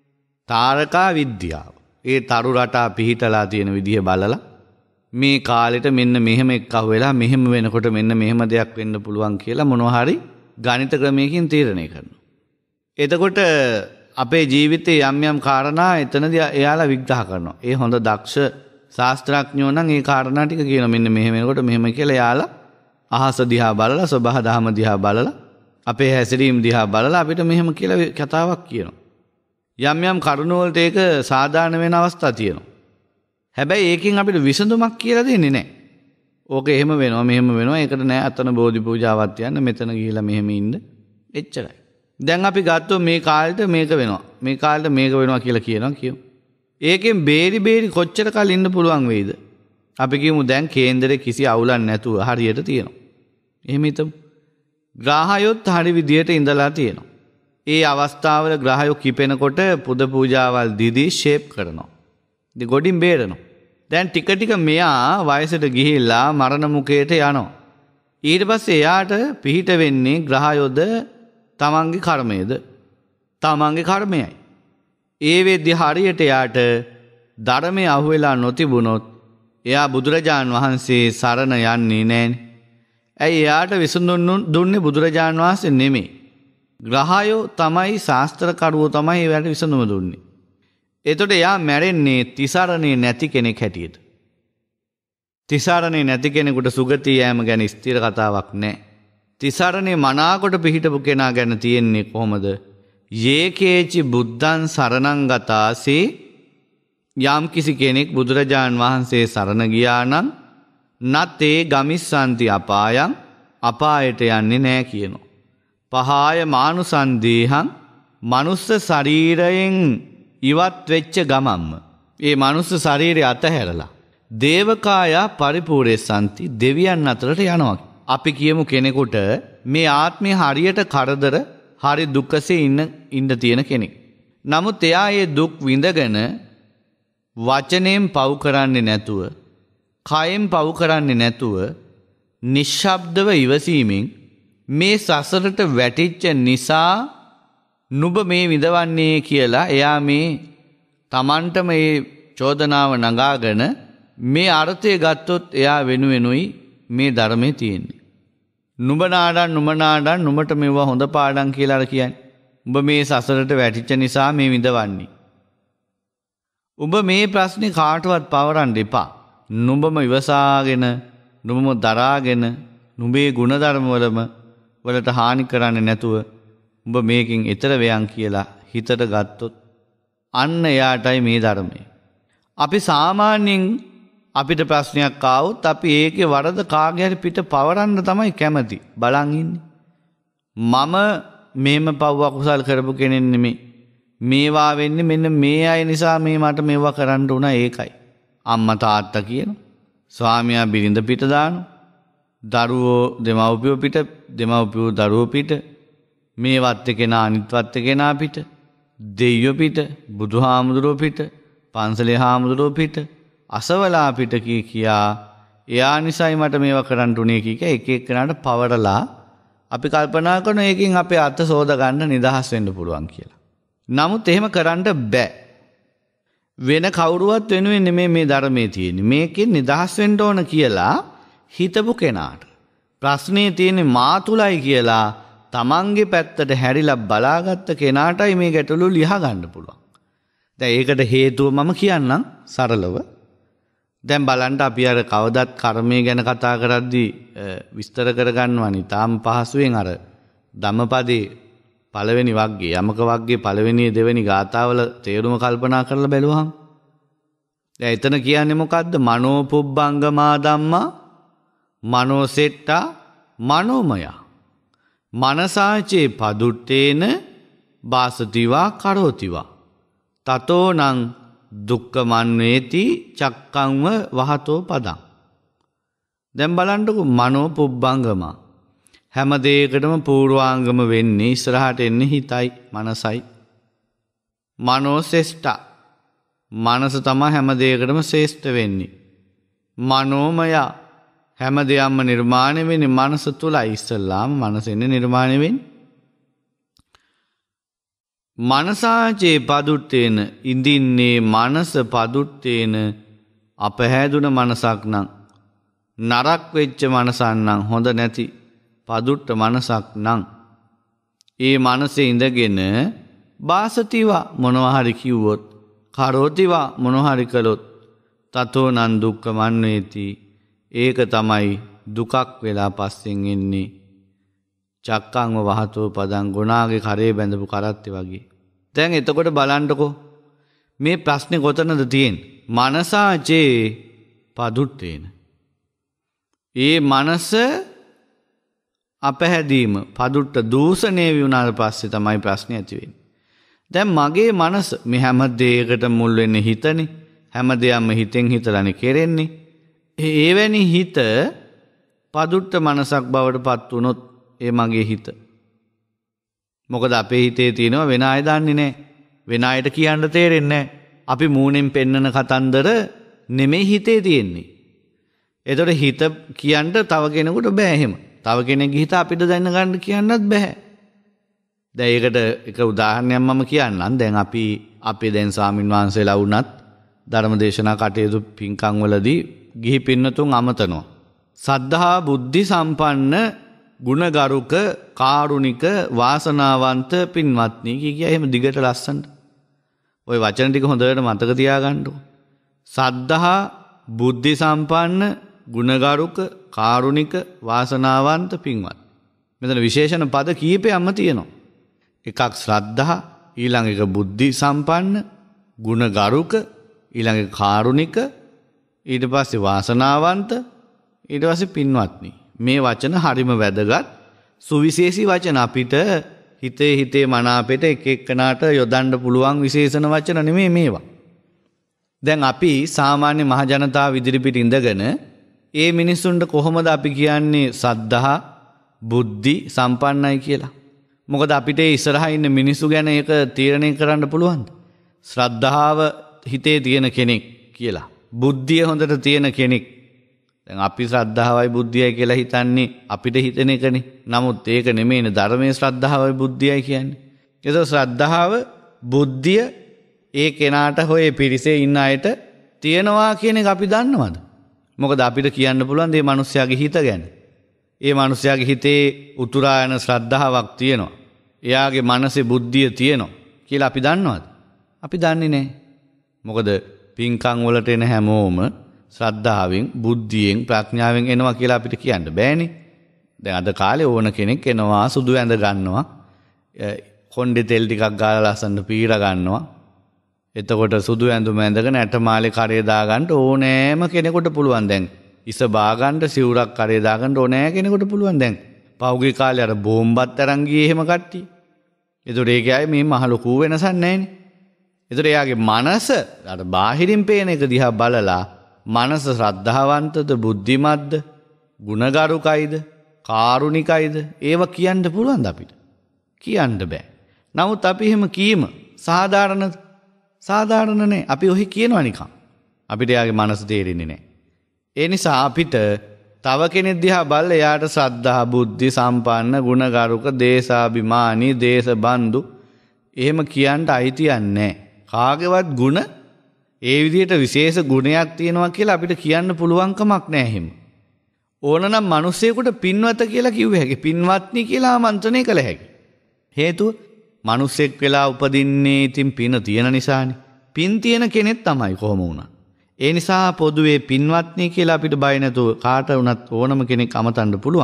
[SPEAKER 1] තාරකා විද්‍යාව. ඒ තරු රටා පිහිටලා තියෙන විදිහ බලලා මේ කාලෙට මෙන්න මෙහෙම එක්ක වෙලා මෙහෙම වෙනකොට මෙන්න මෙහෙම දෙයක් වෙන්න පුළුවන් කියලා මොනවා හරි ගණිත ක්‍රමයකින් තීරණය කරනවා. එතකොට අපේ ජීවිතේ යම් කාරණා එතනදී එයාලා විග්‍රහ කරනවා. ඒ හොඳ දක්ෂ ශාස්ත්‍රඥයෝ නම් ඒ කාරණා ටික කියනවා මෙන්න මෙහෙම වෙනකොට මෙහෙම කියලා එයාලා අහස දිහා බලලා සබහ දහම දිහා බලලා අපේ හැසිරීම දිහා බලලා අපිට මෙහෙම කියලා කතාවක් කියනවා. යම් කරුණු වලට ඒක සාධාරණ වෙන අවස්ථා තියෙනවා. හැබැයි ඒකෙන් අපිට විසඳුමක් කියලා දෙන්නේ නැහැ. ඕක එහෙම වෙනවා මෙහෙම වෙනවා. ඒකට නෑ අතන බෝධි පූජාවක් තියන්න මෙතන ගිහිලා මෙහෙම ඉන්න. එච්චරයි. දැන් අපි ගත්තොත් මේ කාලෙට මේක වෙනවා. මේ කාලෙට මේක වෙනවා කියලා කියමු. ඒකෙන් බේරි කොච්චර කල් ඉන්න පුළුවන් වෙයිද? අපි කියමු දැන් කේන්දරේ කිසි අවුලක් නැතුව හරියට තියෙනවා. එහෙම හිතමු. ග්‍රහයොත් හරි විදියට ඉඳලා තියෙනවා. ඒ අවස්ථාවල ග්‍රහයෝ කිපෙනකොට පුද පූජාවල් දීදී ෂේප් කරනවා. ඉතින් ගොඩින් බේරනවා. දැන් ටික මෙයා වයසට ගිහිල්ලා මරණ මුඛයට යනවා. ඊට පස්සේ එයාට පිහිට වෙන්නේ ග්‍රහයොද තමන්ගේ කර්මයේද? තමන්ගේ කර්මයයි. ඒ වෙද්දි හරියට එයාට ධර්මයේ අහුවෙලා නොතිබුණොත් එයා බුදුරජාන් වහන්සේ සරණ යන්නේ නැහනේ. ඇයි එයාට විසඳුම් දුන්නේ බුදුරජාන් වහන්සේ නෙමෙයි. ග්‍රහයෝ තමයි ශාස්ත්‍රකරුවෝ තමයි ඒවට විසඳුම දුන්නේ. එතකොට එයා මැරෙන්නේ තිසරණේ නැති කෙනෙක් හැටියට. තිසරණේ නැති කෙනෙකුට සුගතිය යෑම ගැන ස්ථිර කතාවක් නැහැ. තිසරණේ මනාකොට පිහිටපු කෙනා ගැන තියෙන්නේ කොහොමද? යේකේචි බුද්ධං සරණං ගතාසේ යම් කිසි කෙනෙක් බුදුරජාන් වහන්සේ සරණ ගියා නම් නතේ ගමිස්සන්ති අපායං අපායට යන්නේ නැහැ කියනවා. පහාය මානුසන්දේහං මනුස්ස ශරීරයෙන් ඉවත් වෙච්ච ගමම්ම ඒ මනුස්ස ශරීරය අතහැරලා දේවකායා පරිපූර්ණසන්ති දෙවියන් අතරට යනවා. අපි කියමු කෙනෙකුට මේ ආත්මය හරියට කරදර හරි දුකසේ ඉන්න තියෙන කෙනෙක්. නමුත් එයා ඒ දුක් විඳගෙන වචනයෙන් පව් කරන්නේ නැතුව, කයෙන් පව් කරන්නේ නැතුව නිශ්ශබ්දව ඉවසීමෙන් මේ සසරට වැටිච්ච නිසා නුඹ මේ විඳවන්නේ කියලා එයා මේ Tamanට මේ චෝදනාව නගාගෙන මේ අර්ථය ගත්තොත් එයා වෙනුවෙනුයි මේ ධර්මයේ තියෙන්නේ. නුඹ නාඩන් නුඹට මේවා හොඳ පාඩම් කියලා කියන්නේ. උඹ මේ සසරට වැටිච්ච නිසා මේ විඳවන්නේ. උඹ මේ ප්‍රශ්නේ කාටවත් පවරන්න එපා. නුඹම ඉවසාගෙන, නුඹම දරාගෙන, නුඹේ ගුණධර්ම වලට හානි කරන්නේ නැතුව උඹ මේකෙන් ඈතර වෙයන් කියලා හිතට ගත්තොත් අන්න එයාටයි මේ ධර්මය. අපි සාමාන්‍යයෙන් අපිට ප්‍රශ්නයක් ආවොත් අපි ඒකේ වරද කාගේ හරි පිට පවරන්න තමයි කැමති. බලන් ඉන්නේ. මම මේම පව් අකුසල් කරපු කෙනෙක් නෙමෙයි. මේවා වෙන්නේ මෙන්න මේ අය නිසා මේ මට මේවා කරන්න උනා ඒකයි. අම්මා තාත්තා කියනවා. ස්වාමියා බිරිඳ පිට දානවා. දරුවෝ දෙමව්පියෝ පිට, දෙමව්පියෝ දරුවෝ පිට. මේ වත්තේ කෙනා අනිත් වත්තේ කෙනා පිට. දෙයියෝ පිට, බුදුහාමුදුරුවෝ පිට, පන්සලේ හාමුදුරුවෝ පිට, අසවලා පිට කියා එයා නිසයි මට මේවා කරන්න උනේ කිය එක එක්කෙනාට පවරලා අපි කල්පනා කරන එකකින් අපේ අත සෝද ගන්න නිදහස් වෙන්න පුළුවන් කියලා. නමුත් එහෙම කරන්න බෑ. වෙන කවුරුවත් වෙනුවෙන් නෙමෙයි මේ ධර්මයේ තියෙන්නේ. මේකෙන් නිදහස් වෙන්න ඕන කියලා හිතපු කෙනාට. ප්‍රශ්නේ තියෙන්නේ මා තුලයි කියලා තමන්ගේ පැත්තට හැරිලා බලාගත්ත කෙනාටයි මේ ගැටලුව ලියා ගන්න පුළුවන්. දැන් ඒකට හේතුව මම කියන්නම් සරලව. දැන් බලන්න අපි අර කවදත් කර්මය ගැන කතා කරද්දී විස්තර කරගන්නවනි. තාම පහසුවෙන් අර ධම්මපදේ පළවෙනි වග්ගයේ යමක වග්ගයේ පළවෙනි දෙවෙනි ගාථාවල තේරුම කල්පනා කරලා බැලුවහම දැන් එතන කියන්නේ මොකද්ද? මනෝ පුබ්බංගමා ධම්මා මනෝ සෙට්ටා මනෝමය මනසාචේ පදුට්ටේන බාසතිවා කරෝතිවා තතෝනං දුක්ඛමන්වේති චක්කංව වහතෝ පදං. දැන් බලන්නකො මනෝ පුබ්බංගම හැම දෙයකටම පූර්වාංගම වෙන්නේ ඉස්සරහට එන්නේ හිතයි මනසයි. මනෝ ශ්‍රේෂ්ඨ මනස තමයි හැම දෙයකටම ශ්‍රේෂ්ඨ වෙන්නේ. මනෝමය හැම දෙයක්ම නිර්මාණය වෙන්නේ මනස තුලයි. ඉස්සල්ලාම මනසෙන්නේ නිර්මාණය වෙන්නේ. මනසාචේ පදුට්ටේන ඉඳින්නේ මනස පදුට්ටේන අපහැදුන මනසක් නම් නරක් වෙච්ච මනසක් නම් හොඳ නැති පදුට්ට මනසක් නම් ඒ මනසේ ඉඳගෙන බාසතිවා මොනවා හරි කිව්වොත් කරෝතිවා මොනවා හරි කළොත් තතෝ නන් දුක්ඛමන්වේති ඒක තමයි දුකක් වෙලා පස්සෙන් එන්නේ. චක්කංව වහතෝ පදං ගුණාගේ කරේ බැඳපු කරත්තේ වගේ. දැන් එතකොට බලන්නකෝ මේ ප්‍රශ්නේ කොතනද තියෙන්නේ? මනසාචේ පදුට්ටේන. ඒ මනස අපහැදීම පදුට්ට දූෂණය වුණාට පස්සේ තමයි ප්‍රශ්නේ ඇති වෙන්නේ. දැන් මගේ මනස මේ හැම දෙයකට මුල් වෙන්නේ හිතනේ. හැම දෙයක්ම හිතෙන් හිතලානේ කෙරෙන්නේ. එවැනි හිත පදුට්ට මනසක් බවට පත් වුණොත් ඒ මගේ හිත. මොකද අපේ හිතේ තියෙනවා වෙන අය දන්නේ නැහැ. වෙන අයට කියන්න තේරෙන්නේ නැහැ. අපි මූණෙන් පෙන්නන කතන්දර නෙමෙයි හිතේ තියෙන්නේ. ඒතකොට හිත කියන්න තව කෙනෙකුට බෑ එහෙම. තව කෙනෙක්ගේ හිත අපිට දැන ගන්න කියන්නත් බෑ. දැන් ඒකට එක උදාහරණයක් මම කියන්නම්. දැන් අපි දැන් ස්වාමින් වහන්සේලා වුණත් ධර්මදේශනා කටයුතු පින්කම් වලදී ගිහි පින්නතුන් අමතනවා. සද්ධා බුද්ධි සම්පන්න ගුණගරුක කාරුණික වාසනාවන්ත පින්වත්නි කිය එහෙම දිගට ලස්සනට ওই වචන ටික හොඳට මතක තියාගන්නකො. සද්ධා බුද්ධි සම්පන්න ගුණගරුක කාරුණික වාසනාවන්ත පින්වත්. මෙතන විශේෂණ පද කීපයක්ම තියෙනවා. එකක් ශ්‍රද්ධා, ඊළඟ එක බුද්ධි සම්පන්න, ගුණගරුක, ඊළඟ එක කාරුණික, ඊට පස්සේ වාසනාවන්ත, ඊට පස්සේ පින්වත්නි. මේ වචන හරිම වැදගත් සුවිශේෂී වචන. අපිට හිතේ මනාපෙට එක එක්කනාට යොදන්න පුළුවන් විශේෂණ වචන නෙමෙයි මේවා. දැන් අපි සාමාන්‍ය මහ ජනතාව ඉදිරිපිට ඉඳගෙන ඒ මිනිස්සුන්ට කොහොමද අපි කියන්නේ සද්ධා බුද්ධි සම්පන්නයි කියලා? මොකද අපිට ඉස්සරහා ඉන්න මිනිස්සු ගැන ඒක තීරණය කරන්න පුළුවන්ද? ශ්‍රද්ධාව හිතේ තියෙන කෙනෙක් කියලා. බුද්ධිය හොඳට තියෙන කෙනෙක්. දැන් අපි ශ්‍රද්ධාවයි බුද්ධියයි කියලා හිතන්නේ අපිට හිතෙන එකනේ. නමුත් ඒක නෙමෙයිනේ ධර්මයේ ශ්‍රද්ධාවයි බුද්ධියයි කියන්නේ. ඒක ශ්‍රද්ධාව බුද්ධිය ඒ කෙනාට හොය පිරිසේ ඉන්න අයට තියෙනවා කියන එක අපි දන්නවද? මොකද අපිට කියන්න පුළුවන් මේ මිනිස්යාගේ හිත ගැන. ඒ මිනිස්යාගේ හිතේ උතුරා යන ශ්‍රද්ධාවක් තියෙනවා. එයාගේ මනසේ බුද්ධිය තියෙනවා කියලා අපි දන්නවද? අපි දන්නේ නැහැ. මොකද පින්කම් වලට එන හැමෝම ශ්‍රද්ධාවෙන්, බුද්ධියෙන්, ප්‍රඥාවෙන් එනවා කියලා අපිට කියන්න බෑනේ. දැන් අද කාලේ ඕන කෙනෙක් එනවා සුදු ඇඳ ගන්නවා. කොණ්ඩේ තෙල් ටිකක් ගාලා ලස්සනට පීර ගන්නවා. එතකොට සුදු ඇඳුම ඇඳගෙන ඇටමාලේ කරේ දාගන්න ඕනෑම කෙනෙකුට පුළුවන් දැන්. ඉස බාගන්න සිවුරක් කරේ දාගන්න ඕනෑ කෙනෙකුට පුළුවන් දැන්. පහුගිය කාලේ අර බෝම්බත් අරන් ගියේ එහෙම කට්ටිය. ඒතකොට ඒකයි මේ මහ ලොකු වෙනසක් නැහැනේ. ඒතකොට එයාගේ මනස අර බාහිරින් පේන එක දිහා බලලා මනස ශ්‍රද්ධාවන්තද, බුද්ධිමත්ද, ගුණගරුකයිද, කාරුණිකයිද ඒව කියන්න පුළුවන්ද අපිට? කියන්න බෑ. නමුත් අපි එහෙම කීම සාධාරණද? සාධාරණ නැහැ. අපි ඔහි කියනවා නිකන්. අපිට එයාගේ මනස තේරෙන්නේ නැහැ. ඒ නිසා අපිට තව කෙනෙක් දිහා බලලා එයාට ශ්‍රද්ධා, බුද්ධි සම්පන්න, ගුණගරුක, දේශාභිමානී, දේශබන්දු එහෙම කියන්න අයිතියක් නැහැ. කාගේවත් ගුණ ඒ විදිහට විශේෂ ගුණයක් තියෙනවා කියලා අපිට කියන්න පුළුවන්කමක් නැහැ එහෙම. ඕනනම් මිනිස්සෙකුට පින්වත කියලා කිව්ව හැකි. පින්වත්නි කියලා ආමන්ත්‍රණය කළ හැකි. හේතුව මිනිස්සෙක් වෙලා උපදින්නේ ඉතින් පින තියෙන නිසානේ. පින් තියෙන කෙනෙක් තමයි කොහොම වුණා. ඒ නිසා පොදුවේ පින්වත්නි කියලා අපිට බය නැතුව කාට වුණත් ඕනම කෙනෙක් අමතන්න පුළුවන්.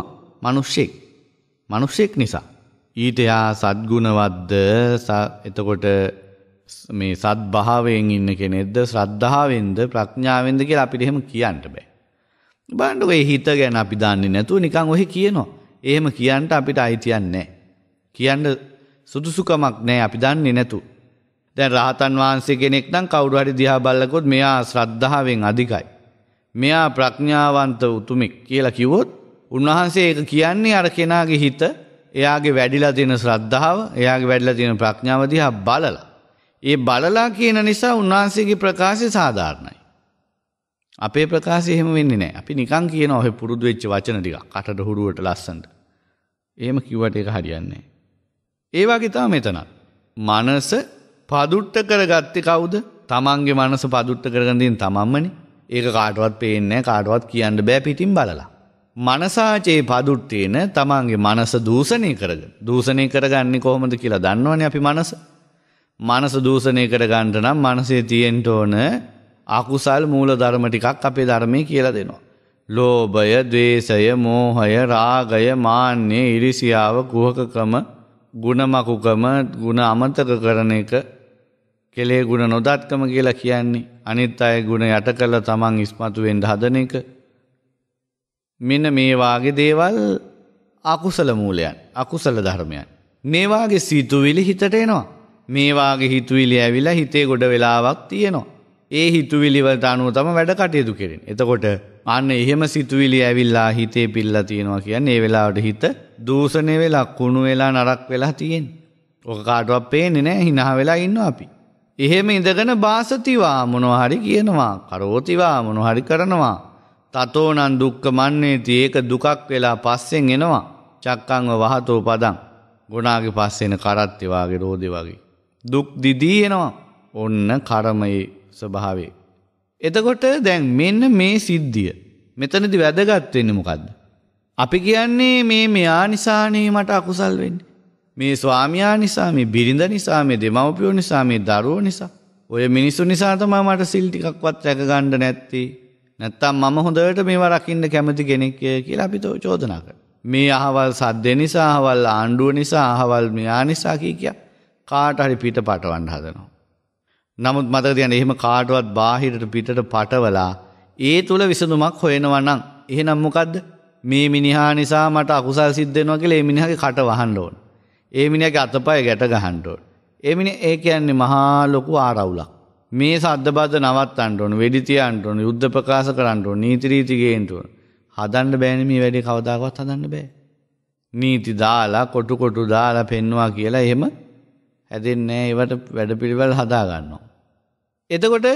[SPEAKER 1] මිනිස්සෙක් නිසා. ඊට යා සද්ගුණවත්ද එතකොට මේ සද්භාවයෙන් ඉන්න කෙනෙක්ද ශ්‍රද්ධාවෙන්ද ප්‍රඥාවෙන්ද කියලා අපිට එහෙම කියන්න බෑ. බලන්නකො ඒ හිත ගැන අපි දන්නේ නැතුව නිකන් ඔහි කියනවා. එහෙම කියන්න අපිට අයිතියක් නැහැ. කියන්න සුදුසුකමක් නැහැ අපි දන්නේ නැතු. දැන් රහතන් වහන්සේ කෙනෙක් නම් කවුරු හරි දිහා බලලකොත් මෙයා ශ්‍රද්ධාවෙන් අධිකයි. මෙයා ප්‍රඥාවන්ත උතුමෙක් කියලා කිව්වොත් උන්වහන්සේ ඒක කියන්නේ අර කෙනාගේ හිත එයාගේ වැඩිලා තියෙන ශ්‍රද්ධාව එයාගේ වැඩිලා තියෙන ප්‍රඥාව දිහා බලලා. ඒ බලලා කියන නිසා උන්වහන්සේගේ ප්‍රකාශය සාධාරණයි. අපේ ප්‍රකාශය එහෙම වෙන්නේ නැහැ. අපි නිකන් කියනවා ඔය පුරුදු වෙච්ච වචන ටික කටට හුරුවට ලස්සනට. එහෙම කිව්වට ඒක හරියන්නේ නැහැ. ඒ වගේ තමයි මෙතන. මනස පදුට්ට කරගත්තේ කවුද? තමන්ගේ මනස පදුට්ට කරගෙන තියෙන තමන්මනේ. ඒක කාටවත් පේන්නේ නැහැ කාටවත් කියන්න බෑ පිටින් බලලා. මනසාචේ පදුට්ටේන තමන්ගේ මනස දූෂණය කරගෙන. දූෂණය කරගන්නේ කොහොමද කියලා දන්නවනේ අපි මනස. මනස දූෂණය කරගන්න නම් මනසේ තියෙන්න ඕන අකුසල් මූල ධර්ම ටිකක් අපේ ධර්මයේ කියලා දෙනවා. ලෝභය, ද්වේෂය, මෝහය, රාගය, මාන්නය, ඊර්ෂියාව, කුහකකම, ගුණමකුකම, ගුණ අමතක කරන එක, කෙලේ ගුණ නොදත්කම කියලා කියන්නේ අනිත් අය ගුණ යට කළා තමන් ඉස්මතු වෙන්න හදන එක. මෙන්න මේ වාගේ දේවල් අකුසල මූලයන්, අකුසල ධර්මයන්. මේ වාගේ සිතුවිලි හිතට එනවා. මේ වාගේ හිතුවිලි ඇවිල්ලා හිතේ ගොඩ වෙලාවක් තියෙනවා. ඒ හිතුවිලි වලට අනුව තමයි වැඩ කටයුතු කරන්නේ. එතකොට අන්න එහෙම සිතුවිලි ඇවිල්ලා හිතේ පිල්ලා තියෙනවා කියන්නේ ඒ වෙලාවට හිත දූෂණය වෙලා කුණු වෙලා නරක වෙලා තියෙන්නේ. ඔක කාටවත් පේන්නේ නැහැ hina වෙලා ඉන්නවා අපි. එහෙම ඉඳගෙන බාසතිවා මොනවා හරි කියනවා, කරෝතිවා මොනවා හරි කරනවා. තතෝනං දුක්ඛ මන්නේති ඒක දුකක් වෙලා පස්සෙන් එනවා. චක්කංව වහතෝ පදං. ගුණාගේ පස්සෙන කරත්තේ වාගේ රෝදේ වගේ. දුක් දිදී එනවා. ඔන්න කර්මයේ ස්වභාවය. එතකොට දැන් මෙන්න මේ සිද්ධිය මෙතනදි වැදගත් වෙන්නේ මොකද්ද? අපි කියන්නේ මෙයා නිසානේ මට අකුසල් වෙන්නේ. මේ ස්වාමියා නිසා, මේ බිරිඳ නිසා, මේ දෙමව්පියෝ නිසා, මේ දරුවෝ නිසා. ඔය මිනිස්සු නිසා තමයි මට සිල් ටිකක්වත් රැක ගන්න නැත්තේ. නැත්තම් මම හොඳට මේවා රකින්න කැමති කෙනෙක් කියලා අපි චෝදනා කරනවා. මේ අහවල් සද්ද නිසා, අහවල් ආණ්ඩුව නිසා, අහවල් මෙයා නිසා කිය කාට හරි පිට පටවන්න හදනවා. නමුත් මතක තියන්න එහෙම කාටවත් බාහිරට පිටට පටවලා ඒ තුල විසඳුමක් හොයනවා නම් එහෙනම් මොකද්ද? මේ මිනිහා නිසා මට අකුසල් සිද්ධ වෙනවා කියලා ඒ මිනිහාගේ කට වහන්න ඕන. ඒ මිනිහාගේ අතපය ගැට ගහන්න ඕන. ඒ කියන්නේ මහා ලොකු ආරවුලක්. මේ සද්දබද්ද නවත්තන්න ඕන, වෙඩි තියන්න ඕන, යුද්ධ ප්‍රකාශ කරන්න ඕන, නීති රීති ගේන්න ඕන. හදන්න බෑනේ මේ වැඩේ කවදාකවත් හදන්න බෑ. නීති දාලා කොටු දාලා පෙන්නවා කියලා එහෙම හැදෙන්නේ නැහැ. ඒවට වැඩපිළිවෙල හදා ගන්නවා. එතකොට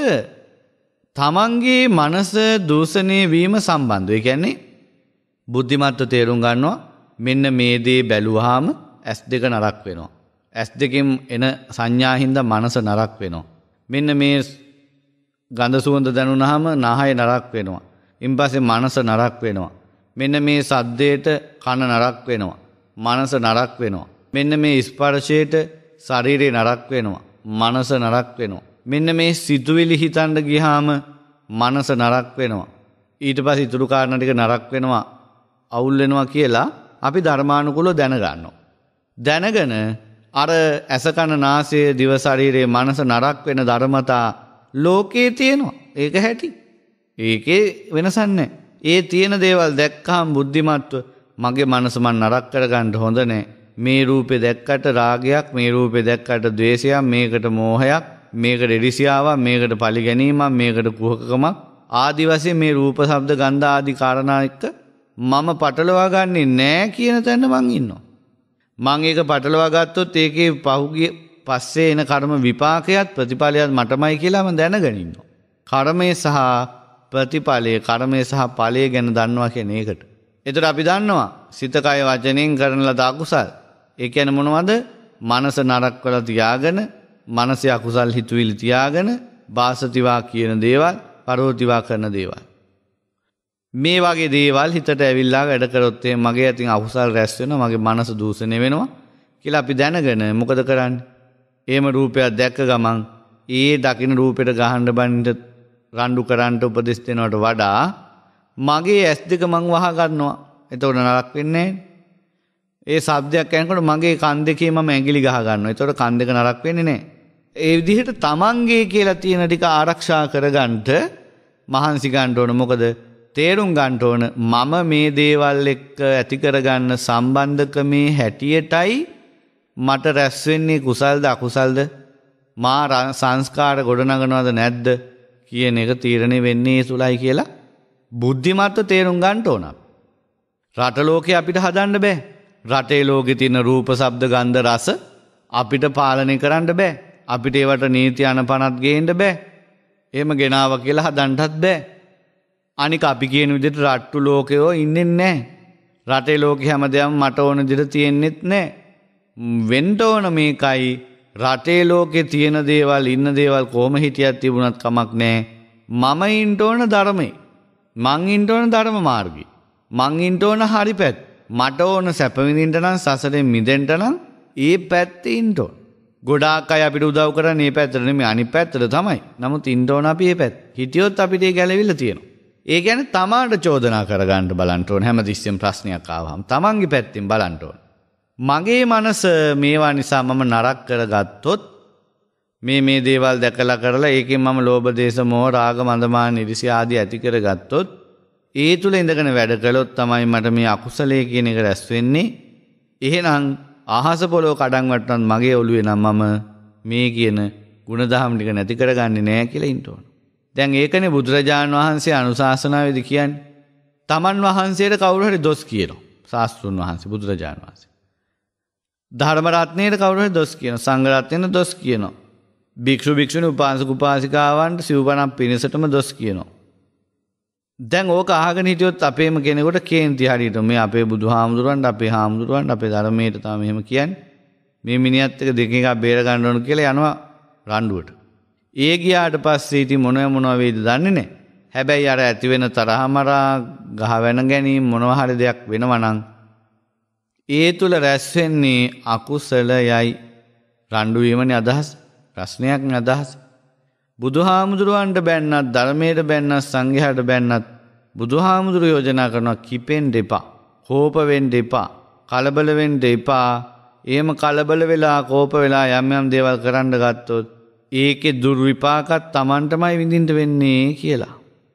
[SPEAKER 1] තමන්ගේ මනස දූෂණය වීම සම්බන්ධව. ඒ කියන්නේ බුද්ධිමත්ව තේරුම් ගන්නවා මෙන්න මේ දේ බැලුවාම S2 නරක් වෙනවා. S2කින් එන සංඥා හින්දා මනස නරක් වෙනවා. මෙන්න මේ ගඳ සුවඳ දැනුණාම නාහය නරක් වෙනවා. ඊපස්සේ මනස නරක් වෙනවා. මෙන්න මේ සද්දේට කන නරක් වෙනවා. මනස නරක් වෙනවා. මෙන්න මේ ස්පර්ශයට ශරීරේ නරක් වෙනවා. මනස නරක් වෙනවා. මෙන්න මේ සිතුවිලි හිතන්න ගියාම මනස නරක් වෙනවා. ඊට පස්සේ ඉතුරු කාරණා ටික නරක් වෙනවා, අවුල් වෙනවා කියලා අපි ධර්මානුකූලව දැනගන්නවා. දැනගෙන අර ඇස කන නාසය දිව ශරීරයේ මනස නරක් වෙන ධර්මතා ලෝකේ තියෙනවා. ඒක හැටි. ඒකේ වෙනසක් නැහැ. ඒ තියෙන දේවල් දැක්කහම බුද්ධිමත්ව මගේ මනස මන් නරක කරගන්න හොඳ නැහැ. මේ රූපේ දැක්කට රාගයක්, මේ රූපේ දැක්කට ද්වේෂයක්, මේකට මෝහයක්, මේකට ඉරිසියාවක්, මේකට පලි ගැනීමක්, මේකට කුහකකමක් ආදි වශයෙන් මේ රූප, ශබ්ද, ගන්ධ ආදී කාරණා එක්ක මම පටලවා ගන්නෙ නෑ කියන තැන මං ඉන්නවා. මං ඒක පටලවා ගත්තොත් ඒකේ පහුගිය පස්සේ එන කර්ම විපාකයක් ප්‍රතිඵලයක් මටමයි කියලා මම දැනගෙන ඉන්නවා. කර්මය සහ ප්‍රතිඵලය, කර්මය සහ ඵලය ගැන දන්නවා කියන එකට. ඒතර අපි දන්නවා සිත කය වචනෙන් කරන ලද අකුසල්. ඒ කියන්නේ මොනවද? මනස නරක කරලා තියාගෙන, මනසේ අකුසල් හිතුවිලි තියාගෙන වාසතිවා කියන දේවල්, කරෝතිවා කරන දේවල්. මේ වගේ දේවල් හිතට ඇවිල්ලා වැඩ කරොත් මගේ අතින් අකුසල් රැස් වෙනවා, මගේ මනස දූෂණය වෙනවා කියලා අපි දැනගෙන මොකද කරන්නේ? එහෙම රූපයක් දැක්ක ගමන් ඒ දකින්න රූපෙට ගහන්න බඳින්න රණ්ඩු කරන්න උපදෙස් දෙනවට වඩා මගේ ඇස් දෙක මං වහ ගන්නවා. එතකොට නරක වෙන්නේ නැහැ. ඒ ශබ්දයක් ඇහෙනකොට මගේ කන් දෙකේ මම ඇඟිලි ගහ ගන්නවා. එතකොට කන් දෙක නරක වෙන්නේ නැහැ. ඒ විදිහට තමන්ගේ කියලා තියෙන ටික ආරක්ෂා කරගන්න මහන්සි ගන්න ඕන. මොකද තේරුම් ගන්න ඕන මම මේ දේවල් එක්ක ඇති කරගන්න සම්බන්ධකමේ හැටියටයි මට රැස් වෙන්නේ කුසල්ද අකුසල්ද, මා සංස්කාර ගොඩනගනවද නැද්ද කියන එක තීරණය වෙන්නේ සුලයි කියලා බුද්ධිමත්ව තේරුම් ගන්න ඕන. රට ලෝකේ අපිට හදන්න බෑ. රටේ ලෝකේ තියෙන රූප, ශබ්ද, ගන්ධ, රස අපිට පාලනය කරන්න බෑ. අපිට ඒවට නීති අනපනත් ගේන්න බෑ. එහෙම ගෙනාව කියලා හදන්නත් බෑ. අනික අපි කියන විදිහට රට්ටු ලෝකයෝ ඉන්නේ නැහැ. රටේ ලෝකෙ හැමදේම මට ඕන විදිහට තියෙන්නෙත් නැහැ. වෙන්න ඕන මේකයි රටේ ලෝකේ තියෙන දේවල්, ඉන්න දේවල් කොහොම හිටියත් තිබුණත් කමක් නැහැ. මම ඉන්න ඕන ධර්මේ. මං ඉන්න ඕන ධර්ම මාර්ගේ. මං ඉන්න ඕන හරි පැත්ත. මට ඕන සැප විඳින්න නම්, සසරෙන් මිදෙන්න නම් ඒ පැත්තේ ඉන්න ඕන. ගොඩාක් අය අපිට උදව් කරන්නේ මේ පැත්තට නෙමෙයි, අනිත් පැත්තට තමයි. නමුත් ඉන්න ඕන අපි මේ පැත්ත. හිටියොත් අපිට ඒක ගැලවිලා තියෙනවා. ඒ කියන්නේ තමාට චෝදනා කරගන්න බලන්න ඕන. හැමතිස්සෙම ප්‍රශ්නයක් ආවහම තමන්ගේ පැත්තෙන් බලන්න ඕන. මගේ මනස මේවා නිසා මම නරක කරගත්තොත්, මේ දේවල් දැකලා කරලා ඒකෙන් මම ලෝභ, දේශ, මොහ, රාග, මන්දමාන, ඉරිසියා ආදී ඇති කරගත්තොත්, ඒ තුල ඉඳගෙන වැඩ කළොත් තමයි මට මේ අකුසලයේ කියන එක රැස් වෙන්නේ. එහෙනම් අහස පොළොව කඩන් වටනත් මගේ ඔළුවේ නම් මම මේ කියන ಗುಣධම් ටික නැති කරගන්නේ නැහැ කියලා ඉන්න ඕන. දැන් ඒකනේ බුදුරජාණන් වහන්සේ අනුශාසනාවේදී කියන්නේ. තමන් වහන්සේට කවුරු හරි දොස් කියනවා. ශාස්ත්‍රුන් වහන්සේ, බුදුරජාණන් වහන්සේ. ධර්ම රත්නයේ කවුරු හරි දොස් කියනවා. සංඝ රත්නයේ දොස් කියනවා. භික්ෂු භික්ෂුණී උපාසක උපාසිකාවන්ට සිව්පණක් පිරිසටම දොස් කියනවා. දැන් ඕක අහගෙන හිටියොත් අපේම කෙනෙකුට කේන්ති හරියට මේ අපේ බුදුහාමුදුරන්ට, අපේ හාමුදුරන්ට, අපේ ධර්මයට තමයි මෙහෙම කියන්නේ. මේ මිනිහත් එක දෙක එකක් බේර ගන්න ඕන කියලා යනවා රණ්ඩුවට. ඒ ගියාට පස්සේ ඉතින් මොනවා වේද දන්නේ නැහැ. හැබැයි අර ඇති වෙන තරහමරා ගහවැන ගැනීම මොනවා හරි දෙයක් වෙනවා නම් ඒ තුල රැස් වෙන්නේ අකුසලයයි. රණ්ඩු වීමනේ අදහස. ප්‍රශ්නයක් නේ අදහස. බුදුහාමුදුරුවන්ට බැන්නත්, ධර්මයට බැන්නත්, සංඝයාට බැන්නත් බුදුහාමුදුරු යෝජනා කරනවා කිපෙන්න එපා, කෝප වෙන්න එපා, කලබල වෙන්න එපා. එහෙම කලබල වෙලා කෝප වෙලා යම් දේවල් කරන්න ගත්තොත් ඒකේ දුර්විපාකත් Tamanටමයි විඳින්න වෙන්නේ කියලා.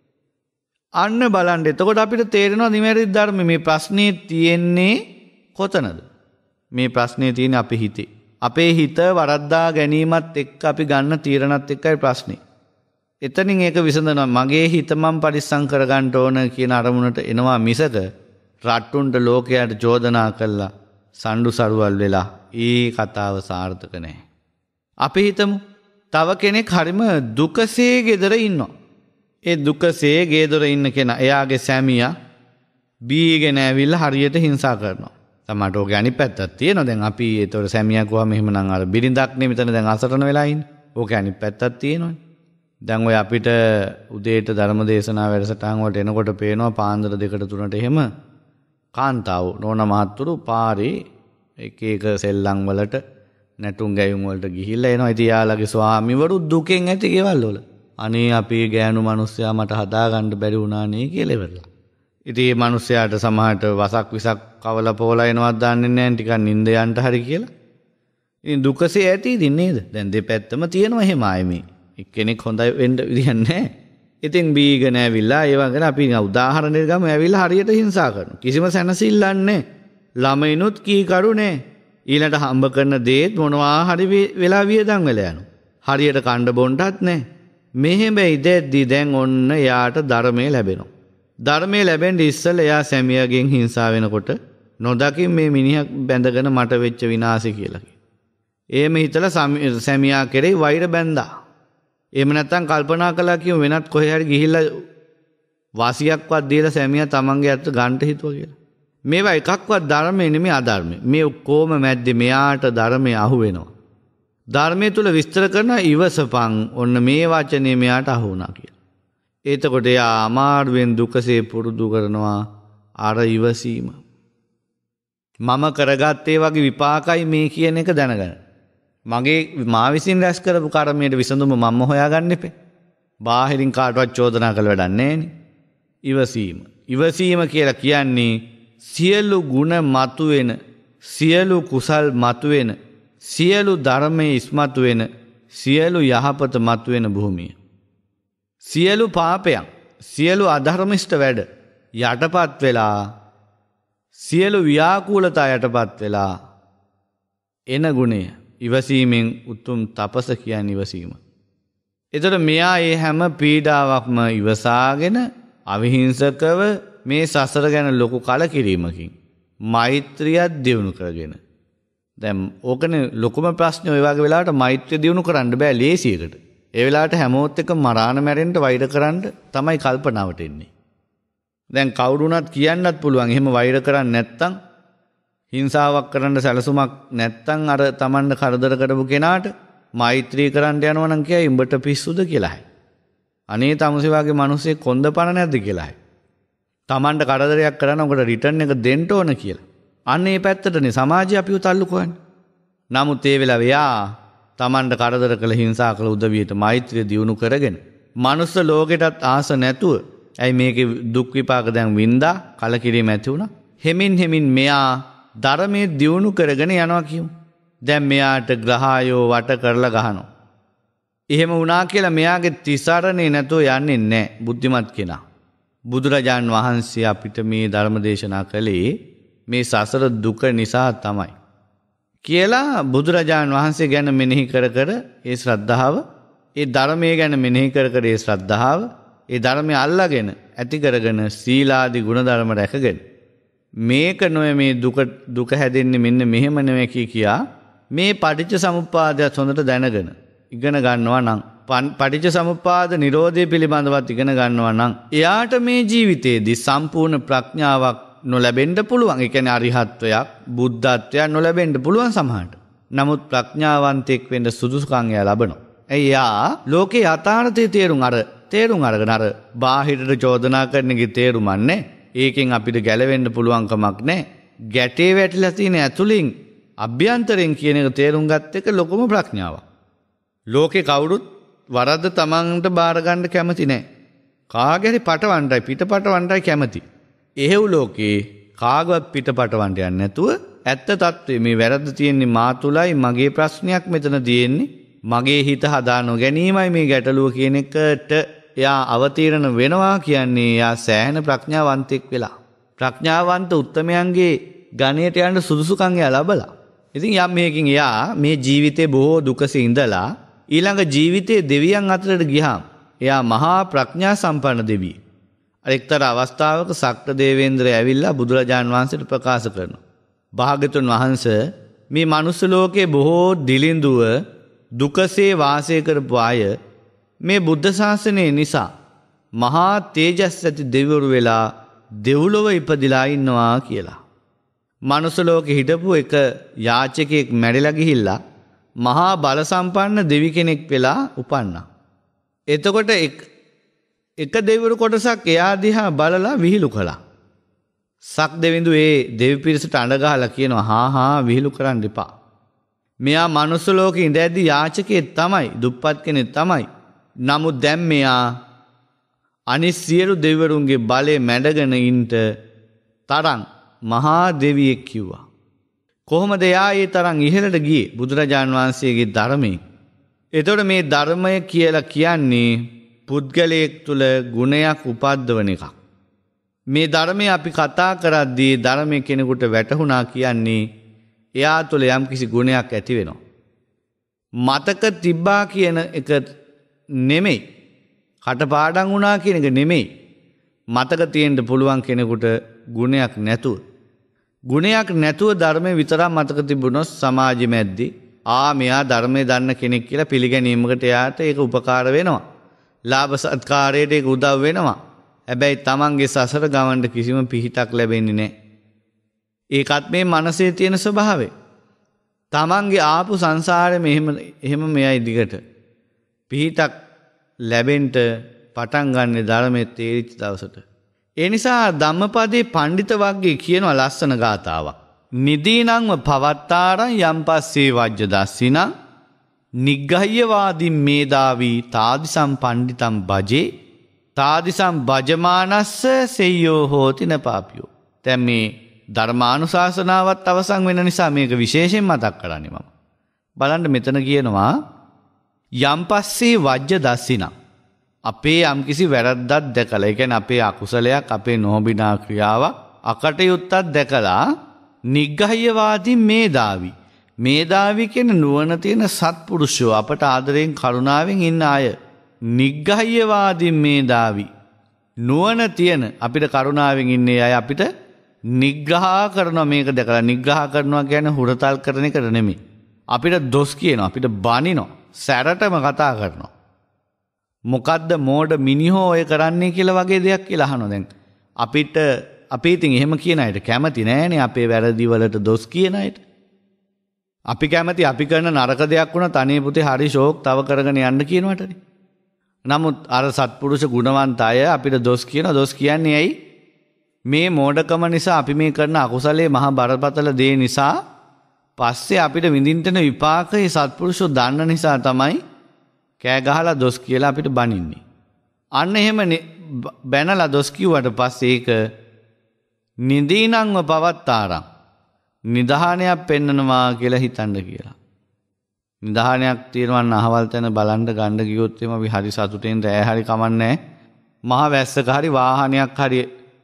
[SPEAKER 1] අන්න බලන්න. එතකොට අපිට තේරෙනවා නිවැරදි ධර්ම මේ ප්‍රශ්නේ තියෙන්නේ කොතනද? මේ ප්‍රශ්නේ තියෙන්නේ අපේ හිතේ. අපේ හිත වරද්දා ගැනීමත් එක්ක අපි ගන්න තීරණත් එක්කයි ප්‍රශ්නේ. එතනින් ඒක විසඳනවා. මගේ හිත මම පරිස්සම් කරගන්න ඕන කියන අරමුණට එනවා මිසක රට්ටුන්ට ලෝකයට චෝදනා කළා සණ්ඩු සරුවල් වෙලා ඒ කතාව සාර්ථක නැහැ. අපි හිතමු තව කෙනෙක් හරිම දුකසේ ගෙදර ඉන්නවා. ඒ දුකසේ ගෙදර ඉන්න කෙනා එයාගේ සැමියා බීගෙන ඇවිල්ලා හරියට හිංසා කරනවා. තමට ඕක අනිත් පැත්තක් තියෙනවා. දැන් අපි ඒතකොට සැමියා කොහම එහෙමනම් අර බිරිඳක් නේ මෙතන දැන් අසරණ වෙලා ඉන්නේ. ඕක අනිත් පැත්තක් තියෙනවනේ. දැන් ඔය අපිට උදේට ධර්ම දේශනා වැඩසටහන් වලට එනකොට පේනවා පාන්දර 2ට 3ට එහෙම කාන්තාව නෝන මහත්තුරු පාරේ එක සෙල්ලම් වලට නැටුම් ගැයුම් වලට ගිහිල්ලා එනවා. ඉතින් යාළගේ ස්වාමිවරු දුකෙන් ඇති ගෙවල් වල. අනේ අපේ ගෑනු මිනිස්සයා මට හදාගන්න බැරි වුණානේ කියලා ඉවරලා. ඉතින් මේ මිනිස්සයාට සමහරට වසක් විසක් කවලා පොවලා එනවත් දන්නේ නැහැ ටිකක් නිින්ද යන්න හරි කියලා. ඉතින් දුකසේ ඇති ඉතින් නේද? දැන් දෙපැත්තම තියෙනවා එහෙම ආයේ මේ. එක්කෙනෙක් හොඳයි වෙන්න විදියක් නැහැ. ඉතින් බීගෙන ඇවිල්ලා ඒ වගේ අපි උදාහරණයක් ගමු ඇවිල්ලා හරියට හිංසා කරනවා. කිසිම සැනසෙල්ලක් නැහැ. ළමයිනුත් කීකරු නැහැ. ඊළඟට හම්බ කරන දේත් මොනවා හරි වෙලා වියදම් වෙලා යනවා. හරියට කණ්ඩ බොන්නත් නැහැ. මෙහෙම ඉදෙද්දී දැන් ඔන්න යාට ධර්මයේ ලැබෙනවා. ධර්මයේ ලැබෙන්න ඉස්සෙල්ලා එයා සැමියාගෙන් හිංසා වෙනකොට නොදකින් මේ මිනිහා බැඳගෙන මට වෙච්ච විනාශය කියලා. එහෙම හිතලා සැමියා කෙරේ වෛර බැඳා. එහෙම නැත්නම් කල්පනා කළා කියමු වෙනත් කොහේ හරි ගිහිල්ලා වාසියක්වත් දීලා සැමියා තමන්ගේ අත ගන්නට හිතුවා කියලා. මේවා එකක්වත් ධර්මයේ නෙමෙයි අධර්මයේ. මේ ඔක්කොම මැද්දේ මෙයාට ධර්මයේ අහු වෙනවා. ධර්මයේ තුල විස්තර කරන ඉවසපන් ඔන්න මේ වචනේ මෙයාට අහු වුණා කියලා. එතකොට එයා අමාරුවෙන් දුකසේ පුරුදු කරනවා අර ඉවසීම. මම කරගත්තේ වගේ විපාකයි මේ කියන එක දැනගන්න. මා විසින් රැස් කරපු කර්මයට විසඳුම මම හොයාගන්න එපේ. බාහිරින් කාටවත් චෝදනා කළ වැඩක් නැහැනේ. ඉවසීම. ඉවසීම කියලා කියන්නේ සියලු ගුණ මතුවෙන, සියලු කුසල් මතුවෙන, සියලු ධර්මයේ ඉස්මතු වෙන, සියලු යහපත මතුවෙන භූමිය. සියලු පාපයන්, සියලු අධර්මිෂ්ඨ වැඩ යටපත් වෙලා, සියලු ව්‍යාකූලතා යටපත් වෙලා එන ගුණය ඉවසීමෙන් උතුම් තපස කියන්නේ ඉවසීම. එතකොට මෙයා මේ හැම පීඩාවක්ම ඉවසාගෙන අවිහිංසකව මේ සසර ගැන ලොකු කලකිරීමකින් මෛත්‍රියක් දියුණු කරගෙන. දැන් ඕකනේ ලොකුම ප්‍රශ්නේ. ඔය වගේ වෙලාවට මෛත්‍රිය දියුණු කරන්න බෑ ලේසියකට. ඒ වෙලාවට හැමෝත් එක්ක මරාන මැරෙන්න වෛර කරන්න තමයි කල්පනාවට එන්නේ. දැන් කවුරුණත් කියන්නත් පුළුවන් එහෙම වෛර කරන්නේ නැත්තම්, හිංසාවක් කරන්න සැලසුමක් නැත්තම් අර Tamanට කරදර කරපු කෙනාට මෛත්‍රී කරන්න යනවා නම් කියයි උඹට පිස්සුද කියලායි. අනේ තමුසේ වගේ මිනිස්සෙක් කොන්ද පණ නැද්ද කියලායි. Tamanට කරදරයක් කරන උකට රිටර්න් එක දෙන්න ඕන කියලා. අන්න ඒ පැත්තටනේ සමාජය අපිව තල්ලු කරන්නේ. නමුත් ඒ වෙලාව යා Tamanට කරදර කළ හිංසා කළ උදවියට මෛත්‍රිය දියුණු කරගෙන මනුස්ස ලෝකෙටත් ආස නැතුව ඇයි මේකේ දුක් විපාක දැන් වින්දා කලකිරීම ඇති වුණා. හෙමින් මෙයා ධර්මයේ දියුණු කරගෙන යනවා කියමු. දැන් මෙයාට ග්‍රහයෝ වට කරලා ගහනවා. එහෙම වුණා කියලා මෙයාගේ තිසරණේ නැතුව යන්නේ නැහැ බුද්ධිමත් කෙනා. බුදුරජාන් වහන්සේ අපිට මේ ධර්ම දේශනා කළේ මේ සසර දුක නිසා තමයි කියලා බුදුරජාන් වහන්සේ ගැන මෙනෙහි කර කර ඒ ශ්‍රද්ධාව, ඒ ධර්මයේ ගැන මෙනෙහි කර කර ඒ ශ්‍රද්ධාව, ඒ ධර්මය අල්ලාගෙන ඇති කරගෙන සීලාදී ගුණධර්ම රැකගෙන මේක නොවේ මේ දුක හැදෙන්නේ මෙන්න මෙහෙම නෙවෙයි කියා මේ පටිච්ච සමුප්පාදයත් හොඳට දැනගෙන ඉගෙන ගන්නවා නම්, පටිච්ච සමුප්පාද නිරෝධය පිළිබඳවත් ඉගෙන ගන්නවා නම් එයාට මේ ජීවිතයේදී සම්පූර්ණ ප්‍රඥාවක් නොලැබෙන්න පුළුවන්. ඒ කියන්නේ අරිහත්ත්වයක්, බුද්ධත්වයක් නොලැබෙන්න පුළුවන් සමහරට. නමුත් ප්‍රඥාවන්තෙක් වෙන්න සුදුසුකම් එයා ලබනවා. එයා ලෝකේ යථාර්ථයේ තේරුම් අරගෙන අර බාහිරට චෝදනා කරන එකේ තේරුම් නැහැ. ඒකෙන් අපිට ගැලවෙන්න පුළුවන් කමක් නැහැ. ගැටේ වැටිලා තියෙන ඇතුලින් අභ්‍යන්තරයෙන් කියන එක තේරුම් ගත්ත එක ලොකුම ප්‍රඥාවක්. ලෝකේ කවුරුත් වරද්ද තමන්ට බාර ගන්න කැමති නැහැ. කාගේ හරි පටවන්නයි පිටපටවන්නයි කැමති. එහෙව් ලෝකේ කාගවත් පිටපටවන්න යන්නේ නැතුව ඇත්ත తත්වේ මේ වැරද්ද තියෙන්නේ මා තුලයි, මගේ ප්‍රශ්නයක් මෙතන තියෙන්නේ, මගේ හිත හදා නොගැනීමයි මේ ගැටලුව කියන එකට එයා අවතීර්ණ වෙනවා කියන්නේ එයා සෑහෙන ප්‍රඥාවන්තෙක් වෙලා. ප්‍රඥාවන්ත උත්තමයන්ගේ ගණයට යන්න සුදුසුකම් එයා ලබලා. ඉතින් යම් මේකින් එයා මේ ජීවිතේ බොහෝ දුකසේ ඉඳලා ඊළඟ ජීවිතයේ දෙවියන් අතරට ගියාම එයා මහා ප්‍රඥා සම්පන්න දෙවියෙක්. එක්තරා අවස්ථාවක සක්‍ර දේවේන්ද්‍රය ඇවිල්ලා බුදුරජාන් වහන්සේට ප්‍රකාශ කරනවා. භාග්‍යතුන් වහන්සේ මේ මනුස්ස ලෝකයේ බොහෝ දිලිඳුව දුකසේ වාසය කරපු අය මේ බුද්ධ ශාසනය නිසා මහා තේජස් ඇති දෙවිවරු වෙලා දෙව්ලොව ඉපදිලා ඉන්නවා කියලා. මනුස්ස ලෝකෙ හිටපු එක යාචකයෙක් මැරිලා ගිහිල්ලා මහා බල සම්පන්න දෙවි කෙනෙක් වෙලා උපන්නා. එතකොට එක දෙවිවරු කොටසක් එයා දිහා බලලා විහිළු කළා. සක් දෙවිඳු ඒ දෙවි පිරිසට අඬ ගහලා කියනවා හා විහිළු කරන්න එපා. මෙයා මනුස්ස ලෝකෙ ඉඳද්දී යාචකයෙක් තමයි, දුප්පත් කෙනෙක් තමයි. නමුත් දැන් මෙයා අනිත් සියලු දෙවිවරුන්ගේ බලය මැඩගෙන ඉන්න තරම් මහා දෙවියෙක් කිව්වා. කොහොමද එයා ඒ තරම් ඉහළට ගියේ? බුදුරජාන් වහන්සේගේ ධර්මයෙන්. එතකොට මේ ධර්මය කියලා කියන්නේ පුද්ගලයෙක් තුළ ගුණයක් උපද්දවන එකක්. මේ ධර්මය අපි කතා කරද්දී ධර්මයේ කෙනෙකුට වැටහුණා කියන්නේ එයා තුළ යම්කිසි ගුණයක් ඇති වෙනවා. මතක තිබ්බා කියන එක නෙමෙයි. කටපාඩම් වුණා කියන එක නෙමෙයි. මතක තියෙන්න පුළුවන් කෙනෙකුට ගුණයක් නැතුව. ගුණයක් නැතුව ධර්මයේ විතරක් මතක තිබුණොත් සමාජෙ මැද්දේ මෙයා ධර්මයේ දන්න කෙනෙක් කියලා පිළිගැනීමකට එයාට ඒක උපකාර වෙනවා. ලාභ සත්කාරයට ඒක උදව් වෙනවා. හැබැයි තමන්ගේ සසර ගමනට කිසිම පිහිටක් ලැබෙන්නේ නැහැ. ඒකත් මේ මනසේ තියෙන ස්වභාවය. තමන්ගේ ආපු සංසාරේ එහෙම මෙයයි දිගට පිහිටක් ලැබෙන්න පටන් ගන්න ධර්මයේ තේරිච්ච දවසට. ඒ නිසා ධම්මපදයේ පඬිත වර්ගයේ කියනවා ලස්සන ගාතාවක්. නිදීනංව පවත්තාරං යම්පස්සේ වජ්ජ දස්සිනං නිග්ගහ්‍යවාදීන් මේදාවී තාදිසම් පණ්ඩිතම් බජේ තාදිසම් බජමානස්ස සෙය්‍යෝ හෝති නපාපියෝ. දැන් මේ ධර්මානුශාසනාවත් අවසන් වෙන නිසා මේක විශේෂයෙන් මතක් කරන්නේ මම. බලන්න මෙතන කියනවා යම්පස්සේ වජ්ජ දස්සිනං. අපේ යම්කිසි වැරද්දක් දැකලා, ඒ කියන්නේ අපේ අකුසලයක්, අපේ නොබිනා ක්‍රියාවක්, අකටයුත්තක් දැකලා නිග්ගහ්‍යවාදීන් මේදාවි. මේදාවි කියන්නේ නුවණ තියෙන සත්පුරුෂයෝ, අපට ආදරයෙන් කරුණාවෙන් ඉන්න අය. නිග්ගහ්‍යවාදීන් මේදාවි. නුවණ තියෙන අපිට කරුණාවෙන් ඉන්නේ අය අපිට නිග්‍රහ කරනවා. මේක දැකලා නිග්‍රහ කරනවා කියන්නේ හුරතල් කරන එක නෙමෙයි. අපිට දොස් කියනවා, අපිට බනිනවා, සැරටම කතා කරනවා. මොකද්ද මෝඩ මිනිහෝ ඔය කරන්නේ කියලා වගේ දෙයක් කියලා අහනවා. දැන් අපිට අපි ඉතින් එහෙම කියන අයට කැමති නෑනේ, අපේ වැරදි වලට දොස් කියන අයට. අපි කැමති අපි කරන නරක දෙයක් වුණා තනිය පුතේ හරි ෂෝක් තව කරගෙන යන්න කියනවටනේ. නමුත් අර සත්පුරුෂ ගුණවන්ත අය අපිට දොස් කියන දොස් කියන්නේ ඇයි? මේ මෝඩකම නිසා අපි මේ කරන අකුසලයේ මහා බරපතල දේ නිසා පස්සේ අපිට විඳින්න විපාකයේ සත්පුරුෂෝ දන්න නිසා තමයි කෑ ගහලා දොස් කියලා අපිට බනින්නේ. අන්න එහෙම බැනලා දොස් කිව්වට පස්සේ ඒක නිදීනංව පවත්තාරං නිදහානයක් පෙන්නනවා කියලා හිතන්න කියලා. නිදහානයක් තියෙනවා නම් අහවල් තැන බලන්න ගන්න ගියොත් එම අපි හරි සතුටෙන් රෑ හරි කමන්නේ මහ වැස්සක හරි වාහනයක් හරි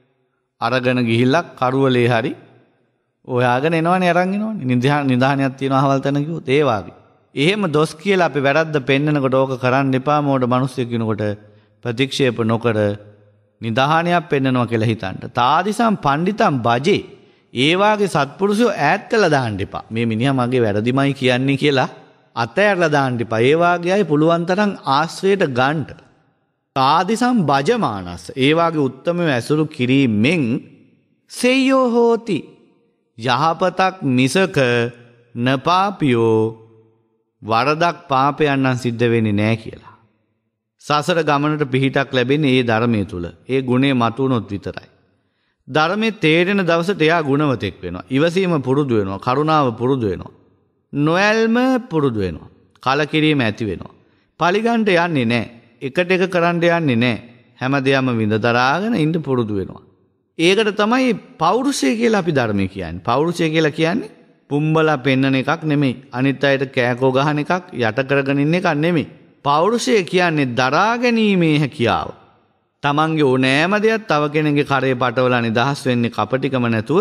[SPEAKER 1] අරගෙන ගිහිල්ලා කරුවලේ හරි ඔයාගෙන එනවනේ අරන් එනවනේ. නිදහානයක් තියෙනවා අහවල් තැන ගියොත් ඒ වාගේ. එහෙම දොස් කියලා අපි වැරද්ද පෙන්නනකොට ඕක කරන්න එපා මෝඩ මිනිස්සු කියනකොට ප්‍රතික්ෂේප නොකර නිදහානයක් පෙන්නනවා කියලා හිතන්න. තාදිසම් පණ්ඩිතම් බජේ. ඒ වාගේ සත්පුරුෂයෝ ඈත් කළා දාන්න එපා. මේ මිනිහා මගේ වැරදිමයි කියන්නේ කියලා අතෑරලා දාන්න එපා. ඒ වාගේ අය පුළුවන් තරම් ආශ්‍රයයට ගන්න. තාදිසම් බජමානස්. ඒ වාගේ උත්තමව ඇසුරු කිරීමෙන් සෙය්‍යෝ හෝති. යහපතක් මිසක නපාපියෝ වරදක් පාපයක් නම් සිද්ධ වෙන්නේ නැහැ කියලා. සසර ගමනට පිහිටක් ලැබෙන්නේ ඒ ධර්මයේ තුල. ඒ ගුණේ මතුනොත් විතරයි. ධර්මයේ තේරෙන දවසට එයා ගුණවතෙක් වෙනවා. ඉවසීම පුරුදු වෙනවා. කරුණාව පුරුදු වෙනවා. නොඇල්ම පුරුදු වෙනවා. කලකිරීම ඇති වෙනවා. පරිගණ්ඩ යන්නේ නැහැ. එකට එක කරන්න යන්නේ නැහැ. හැමදේම විඳ දරාගෙන ඉන්න පුරුදු වෙනවා. ඒකට තමයි පෞරුෂය කියලා අපි ධර්මයේ කියන්නේ. පෞරුෂය කියලා කියන්නේ පුම්බලා පෙන්නන එකක් නෙමෙයි. අනිත් අයට කෑකෝ ගහන එකක්, යට කරගෙන ඉන්න එකක් නෙමෙයි. පෞරුෂය කියන්නේ දරා ගැනීමේ හැකියාව. තමන්ගේ ඕනෑම දෙයක් තව කෙනෙකුගේ කරේ පටවලා නිදහස් වෙන්නේ කපටිකම නැතුව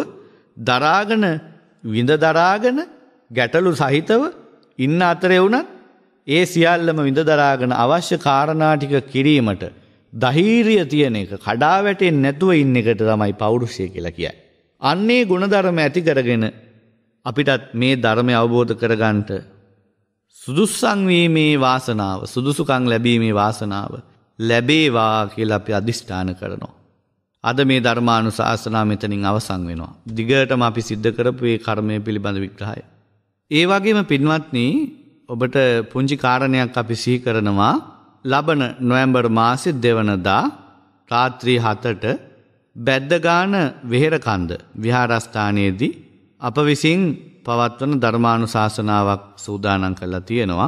[SPEAKER 1] දරාගෙන විඳ දරාගෙන ගැටලු සහිතව ඉන්න අතරේ වුණත් ඒ සියල්ලම විඳ දරාගෙන අවශ්‍ය කාරණා ටික කිරීමට ධෛර්යය තියෙන එක, කඩා වැටෙන්නේ නැතුව ඉන්න එකට තමයි පෞරුෂය කියලා කියන්නේ. අන්නේ ගුණධර්ම ඇති කරගෙන අපිටත් මේ ධර්මය අවබෝධ කරගන්නට සුදුස්සන් වීමේ වාසනාව, සුදුසුකම් ලැබීමේ වාසනාව ලැබේවා කියලා අපි අදිෂ්ඨාන කරනවා. අද මේ ධර්මානුශාසනාව මෙතනින් අවසන් වෙනවා. දිගටම අපි සිද්ධ කරපු මේ කර්මය පිළිබඳ විග්‍රහය. ඒ වගේම පින්වත්නි, ඔබට පුංචි කාරණයක් අපි සිහි කරනවා. ලබන නොවැම්බර් මාසයේ 2 වෙනිදා රාත්‍රී 7ට බැද්දගාන වෙහෙරකන්ද විහාරස්ථානයේදී අප විසින් පවත්වන ධර්මානුශාසනාවක් සූදානම් කරලා තියෙනවා.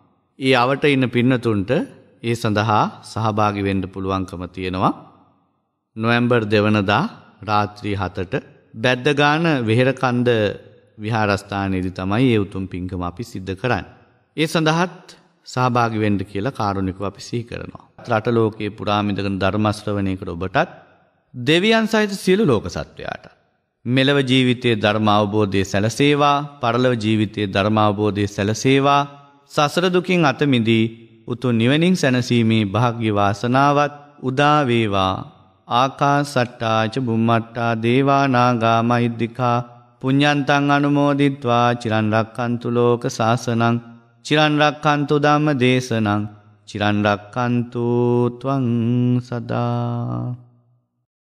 [SPEAKER 1] ඒ අවට ඉන්න පින්නතුන්ට ඒ සඳහා සහභාගී වෙන්න පුළුවන්කම තියෙනවා. නොවැම්බර් 2 වෙනිදා රාත්‍රී 7ට බැද්දගාන වෙහෙරකන්ද විහාරස්ථානයේදී තමයි ඒ උතුම් පින්කම අපි සිද්ධ කරන්නේ. ඒ සඳහාත් සහභාගී වෙන්න කියලා කාරුණිකව අපි සිහි කරනවා. රට ලෝකයේ පුරාම ඉඳගෙන ධර්ම ශ්‍රවණය කර ඔබටත් දෙවියන් සහිත සියලු ලෝක සත්වයාට මෙලව ජීවිතයේ ධර්ම අවබෝධය සැලසේවා, පරලොව ජීවිතයේ ධර්ම අවබෝධය සැලසේවා, සසර දුකින් අත මිදී උතුම් නිවනින් සැනසීමේ වාග්ය වාසනාවත් උදා වේවා. ආකාසට්ටා ච බුම්මට්ටා දේවා නාග මහිද්దికා පුඤ්ඤන්තං අනුමෝදිත්වා චිරන් රක්칸තු ලෝක සාසනං චිරන් රක්칸තු ධම්ම දේශනං චිරන් රක්칸තු ත්වං සදා.